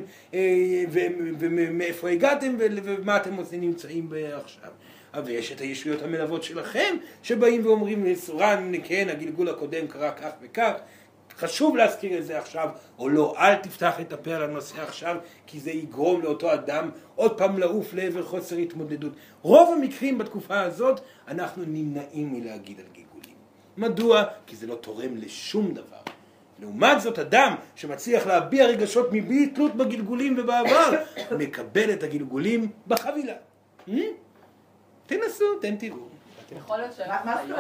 ומאיפה הגעתם, ומה אתם נמצאים עכשיו. אבל יש את הישויות המלוות שלכם, שבאים ואומרים לסורן, כן, הגלגול הקודם קרה כך וכך, חשוב להזכיר את זה עכשיו, או לא, אל תפתח את הפה על הנושא עכשיו, כי זה יגרום לאותו אדם עוד פעם לעוף לעבר חוסר התמודדות. רוב המקרים בתקופה הזאת, אנחנו נמנעים מלהגיד על גלגולים. מדוע? כי זה לא תורם לשום דבר. לעומת זאת, אדם שמצליח להביע רגשות מבלי תלות בגלגולים ובעבר, מקבל את הגלגולים בחבילה. תנסו, תן תראו. יכול להיות ש...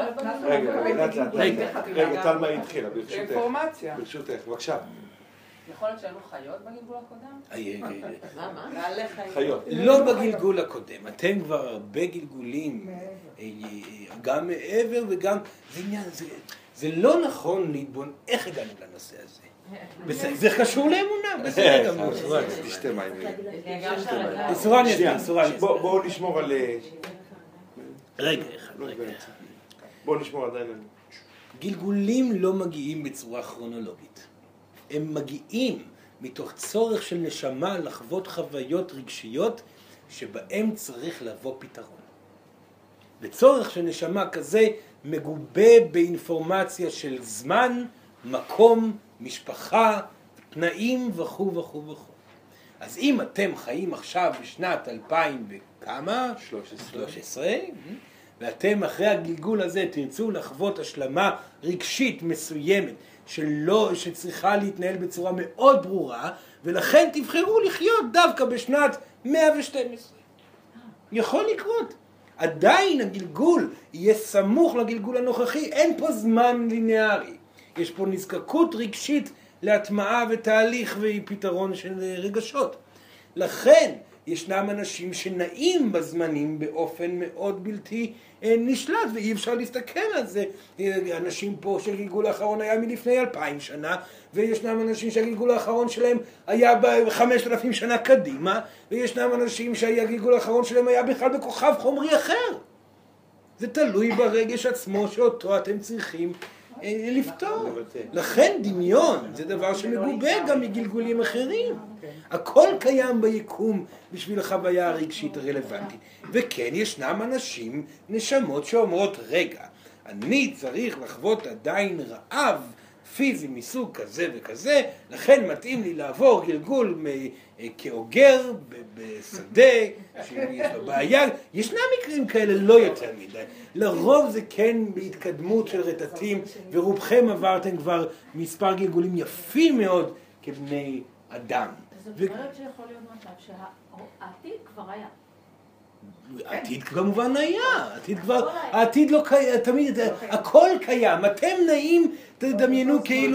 רגע, רגע, טל מה התחילה, ברשותך. אינפורמציה. ברשותך, בבקשה. יכול להיות שהיינו חיות בגלגול הקודם? מה, מה? חיות. לא בגלגול הקודם, אתם כבר הרבה גלגולים, גם מעבר וגם, זה לא נכון להתבונן, איך הגענו לנושא הזה? זה קשור לאמונה, בסדר גמור. תשתה מים. סורן יסביר, סורן יסביר. בואו נשמור על... רגע אחד, רגע אחד. בואו נשמור עדיין על... גלגולים לא מגיעים בצורה כרונולוגית. הם מגיעים מתוך צורך של נשמה לחוות חוויות רגשיות שבהם צריך לבוא פתרון. וצורך של נשמה כזה מגובה באינפורמציה של זמן, מקום, משפחה, תנאים וכו' וכו' וכו'. אז אם אתם חיים עכשיו בשנת אלפיים וכמה? שלוש עשרה. ואתם אחרי הגלגול הזה תרצו לחוות השלמה רגשית מסוימת שלא, שצריכה להתנהל בצורה מאוד ברורה, ולכן תבחרו לחיות דווקא בשנת מאה ושתים עשרה. יכול לקרות. עדיין הגלגול יהיה סמוך לגלגול הנוכחי, אין פה זמן ליניארי. יש פה נזקקות רגשית להטמעה ותהליך ופתרון של רגשות. לכן ישנם אנשים שנעים בזמנים באופן מאוד בלתי נשלט, ואי אפשר להסתכל על זה. אנשים פה שהגלגול האחרון היה מלפני אלפיים שנה, וישנם אנשים שהגלגול האחרון שלהם היה בחמשת אלפים שנה קדימה, וישנם אנשים שהגלגול האחרון שלהם היה בכלל בכוכב חומרי אחר. זה תלוי ברגש עצמו שאותו אתם צריכים אה, לפתור. לכן דמיון זה דבר שמגובה גם מגלגולים אחרים. הכל קיים ביקום בשביל החוויה הרגשית הרלוונטית. וכן, ישנם אנשים, נשמות שאומרות, רגע, אני צריך לחוות עדיין רעב פיזי מסוג כזה וכזה, לכן מתאים לי לעבור גלגול כאוגר בשדה, שיש לו בעיה. ישנם מקרים כאלה לא יותר מדי. לרוב זה כן בהתקדמות של רטטים, ורובכם עברתם כבר מספר גלגולים יפים מאוד כבני אדם. זאת אומרת שיכול להיות מצב שהעתיד כבר היה. העתיד כמובן היה, העתיד כבר, העתיד לא קיים, תמיד, הכל קיים, אתם נעים, תדמיינו כאילו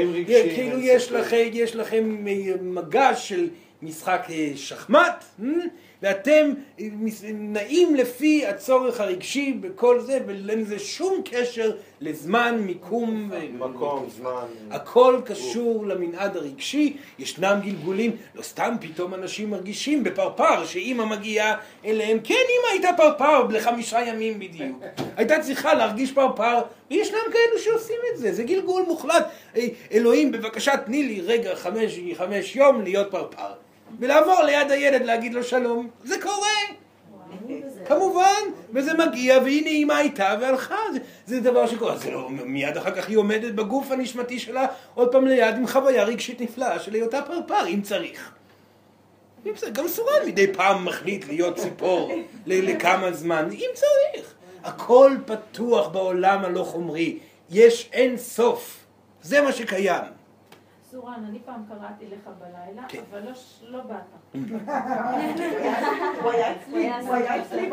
יש לכם מגש של משחק שחמט, ואתם נעים לפי הצורך הרגשי בכל זה, ואין לזה שום קשר לזמן, מיקום, מקום, זמן. הכל קשור למנעד הרגשי. ישנם גלגולים, לא סתם פתאום אנשים מרגישים בפרפר שאמא מגיעה אליהם, כן אמא הייתה פרפר לחמישה ימים בדיוק, הייתה צריכה להרגיש פרפר, וישנם כאלו שעושים את זה, זה גלגול מוחלט. אלוהים בבקשה תני לי רגע חמש, חמש יום להיות פרפר. ולעבור ליד הילד להגיד לו שלום, זה קורה. כמובן, וזה מגיע, והנה אמא הייתה והלכה, זה, זה דבר שקורה, זה לא, מיד אחר כך היא עומדת בגוף הנשמתי שלה, עוד פעם ליד עם חוויה רגשית נפלאה של היותה פרפר, אם צריך. אם צריך, גם סורן מדי פעם מחליט להיות ציפור לכמה זמן, אם צריך. הכל פתוח בעולם הלא חומרי, יש אין סוף, זה מה שקיים. סורן, אני פעם קראתי לך בלילה, אבל לא באת. הוא היה אצלי, הוא היה אצלי.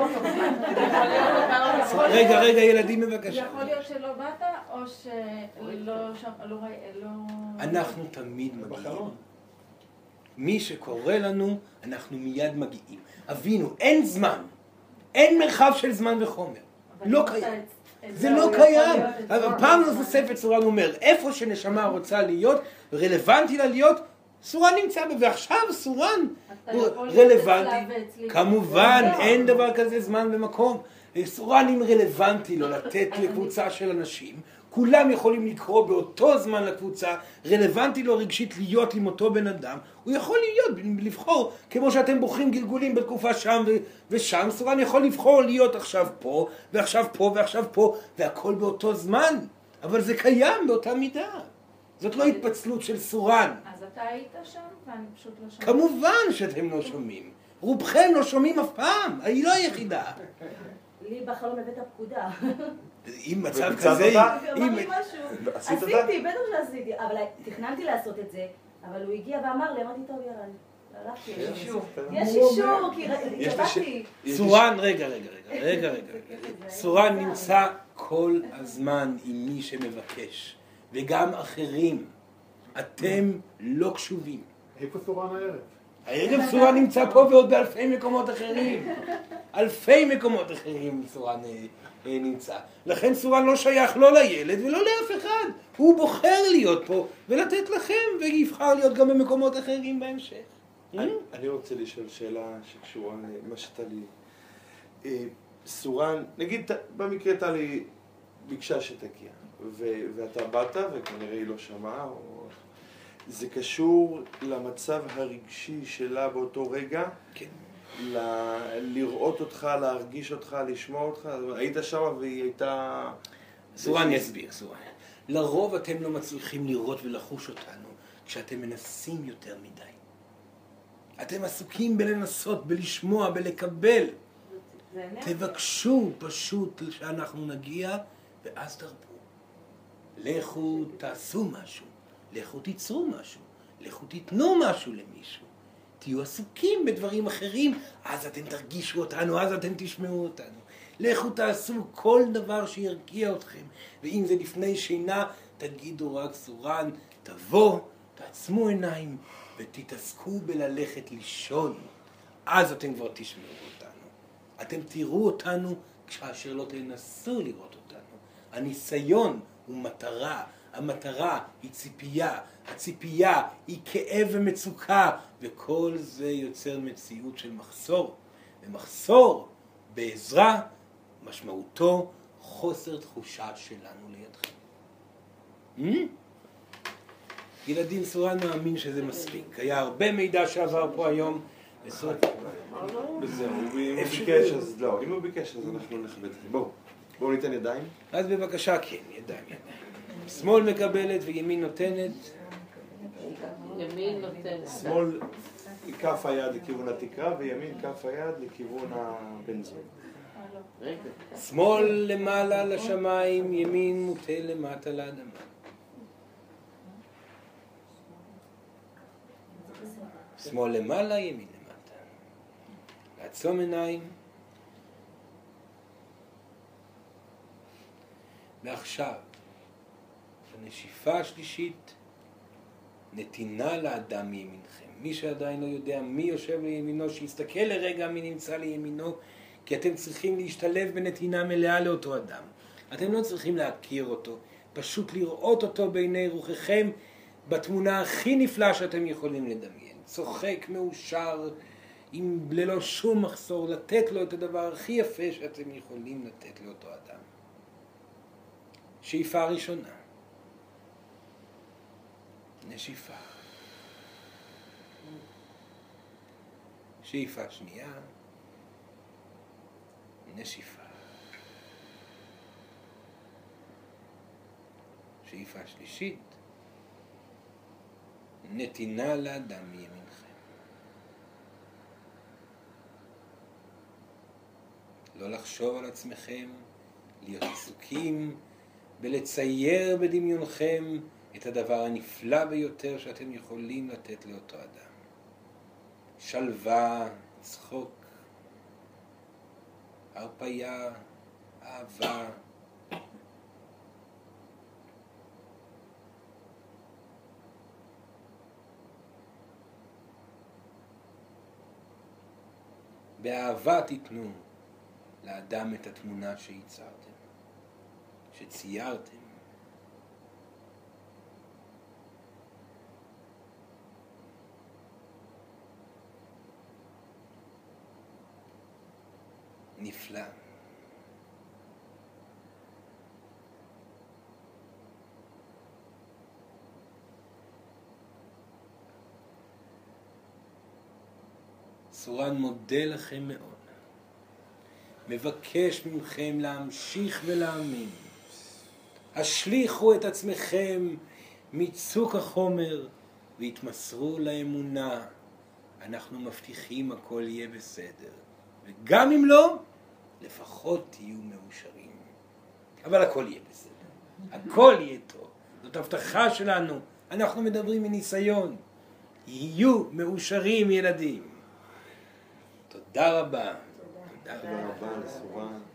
רגע, רגע, ילדים מבקשה. יכול להיות שלא באת, או שלא... אנחנו תמיד מגיעים. מי שקורא לנו, אנחנו מיד מגיעים. אבינו, אין זמן, אין מרחב של זמן וחומר. לא קיים. זה לא קיים. פעם נוספת סורן אומר, איפה שנשמה רוצה להיות, רלוונטי לה להיות, סורן נמצא בה, ועכשיו סורן רלוונטי. כמובן, אין דבר כזה זמן ומקום. סורן אם רלוונטי לו לתת לקבוצה של אנשים, כולם יכולים לקרוא באותו זמן לקבוצה, רלוונטי לו רגשית להיות עם אותו בן אדם, הוא יכול להיות, לבחור, כמו שאתם בוחרים גלגולים בתקופה שם ושם, סורן יכול לבחור להיות עכשיו פה, ועכשיו פה, ועכשיו פה, והכל באותו זמן, אבל זה קיים באותה מידה. זאת לא התפצלות של סורן. אז אתה היית שם ואני פשוט לא שומעת. כמובן שאתם לא שומעים. רובכם לא שומעים אף פעם, היא לא היחידה. לי בחלום הבאת הפקודה. עם מצב כזה, עשיתי, בטח שעשיתי, אבל תכננתי לעשות את זה, אבל הוא הגיע ואמר לי, אמרתי טוב ירן, הלכתי, יש אישור, יש אישור, כי קבעתי. סורן, רגע, רגע, רגע, רגע, רגע, סורן נמצא כל הזמן עם מי שמבקש, וגם אחרים, אתם לא קשובים. איפה סורן הערב? הערב סורן נמצא פה ועוד באלפי מקומות אחרים, אלפי מקומות אחרים סורן נמצא. לכן סורן לא שייך לא לילד ולא לאף אחד. הוא בוחר להיות פה ולתת לכם, ויבחר להיות גם במקומות אחרים בהמשך. אני רוצה לשאול שאלה שקשורה למה שטלי. סורן, נגיד במקרה טלי ביקשה שתגיע, ואתה באת וכנראה היא לא שמעה, זה קשור למצב הרגשי שלה באותו רגע? כן. ל- לראות אותך, להרגיש אותך, לשמוע אותך? היית שם והיא הייתה... סורן יסביר, סורן. לרוב אתם לא מצליחים לראות ולחוש אותנו כשאתם מנסים יותר מדי. אתם עסוקים בלנסות, בלשמוע, בלקבל. תבקשו פשוט שאנחנו נגיע ואז תרפו. לכו תעשו משהו, לכו תיצרו משהו, לכו תיתנו משהו למישהו. תהיו עסוקים בדברים אחרים, אז אתם תרגישו אותנו, אז אתם תשמעו אותנו. לכו תעשו כל דבר שירגיע אתכם, ואם זה לפני שינה, תגידו רק סורן, תבוא, תעצמו עיניים, ותתעסקו בללכת לישון. אז אתם כבר תשמעו אותנו. אתם תראו אותנו כאשר לא תנסו לראות אותנו. הניסיון הוא מטרה, המטרה היא ציפייה, הציפייה היא כאב ומצוקה, וכל זה יוצר מציאות של מחסור. ומחסור בעזרה משמעותו חוסר תחושה שלנו לידכם. Hmm? ילדים, סורן מאמין שזה מספיק. היה הרבה מידע שעבר פה היום. וזהו, אם הוא ביקש אז לא, אם הוא ביקש אז אנחנו נכבד. בואו, בואו ניתן ידיים. אז בבקשה, כן, ידיים, ידיים. שמאל מקבלת וימין נותנת. ימין נותנת. שמאל כף היד לכיוון התקרה וימין כף היד לכיוון הבן זוג. שמאל למעלה לשמיים, ימין מוטה למטה לאדמה. שמאל למעלה, ימין למטה. לעצום עיניים. ועכשיו, בנשיפה השלישית, נתינה לאדם מימינכם. מי שעדיין לא יודע מי יושב לימינו, שיסתכל לרגע מי נמצא לימינו, כי אתם צריכים להשתלב בנתינה מלאה לאותו אדם. אתם לא צריכים להכיר אותו, פשוט לראות אותו בעיני רוחכם בתמונה הכי נפלאה שאתם יכולים לדמיין. צוחק, מאושר, עם ללא שום מחסור, לתת לו את הדבר הכי יפה שאתם יכולים לתת לאותו אדם. שאיפה ראשונה. נשיפה. שאיפה שנייה. נשיפה. שאיפה שלישית. נתינה לאדם מימינכם. לא לחשוב על עצמכם, להיות עסוקים ולצייר בדמיונכם את הדבר הנפלא ביותר שאתם יכולים לתת לאותו אדם. שלווה, צחוק, הרפיה, אהבה. באהבה תיתנו לאדם את התמונה שייצרתם, שציירתם. נפלא. סורן מודה לכם מאוד. מבקש מכם להמשיך ולהאמין. השליחו את עצמכם מצוק החומר והתמסרו לאמונה. אנחנו מבטיחים הכל יהיה בסדר. וגם אם לא, לפחות תהיו מאושרים. אבל הכל יהיה בסדר. הכל יהיה טוב. זאת הבטחה שלנו. אנחנו מדברים מניסיון. יהיו מאושרים ילדים. תודה רבה. תודה רבה לסורן.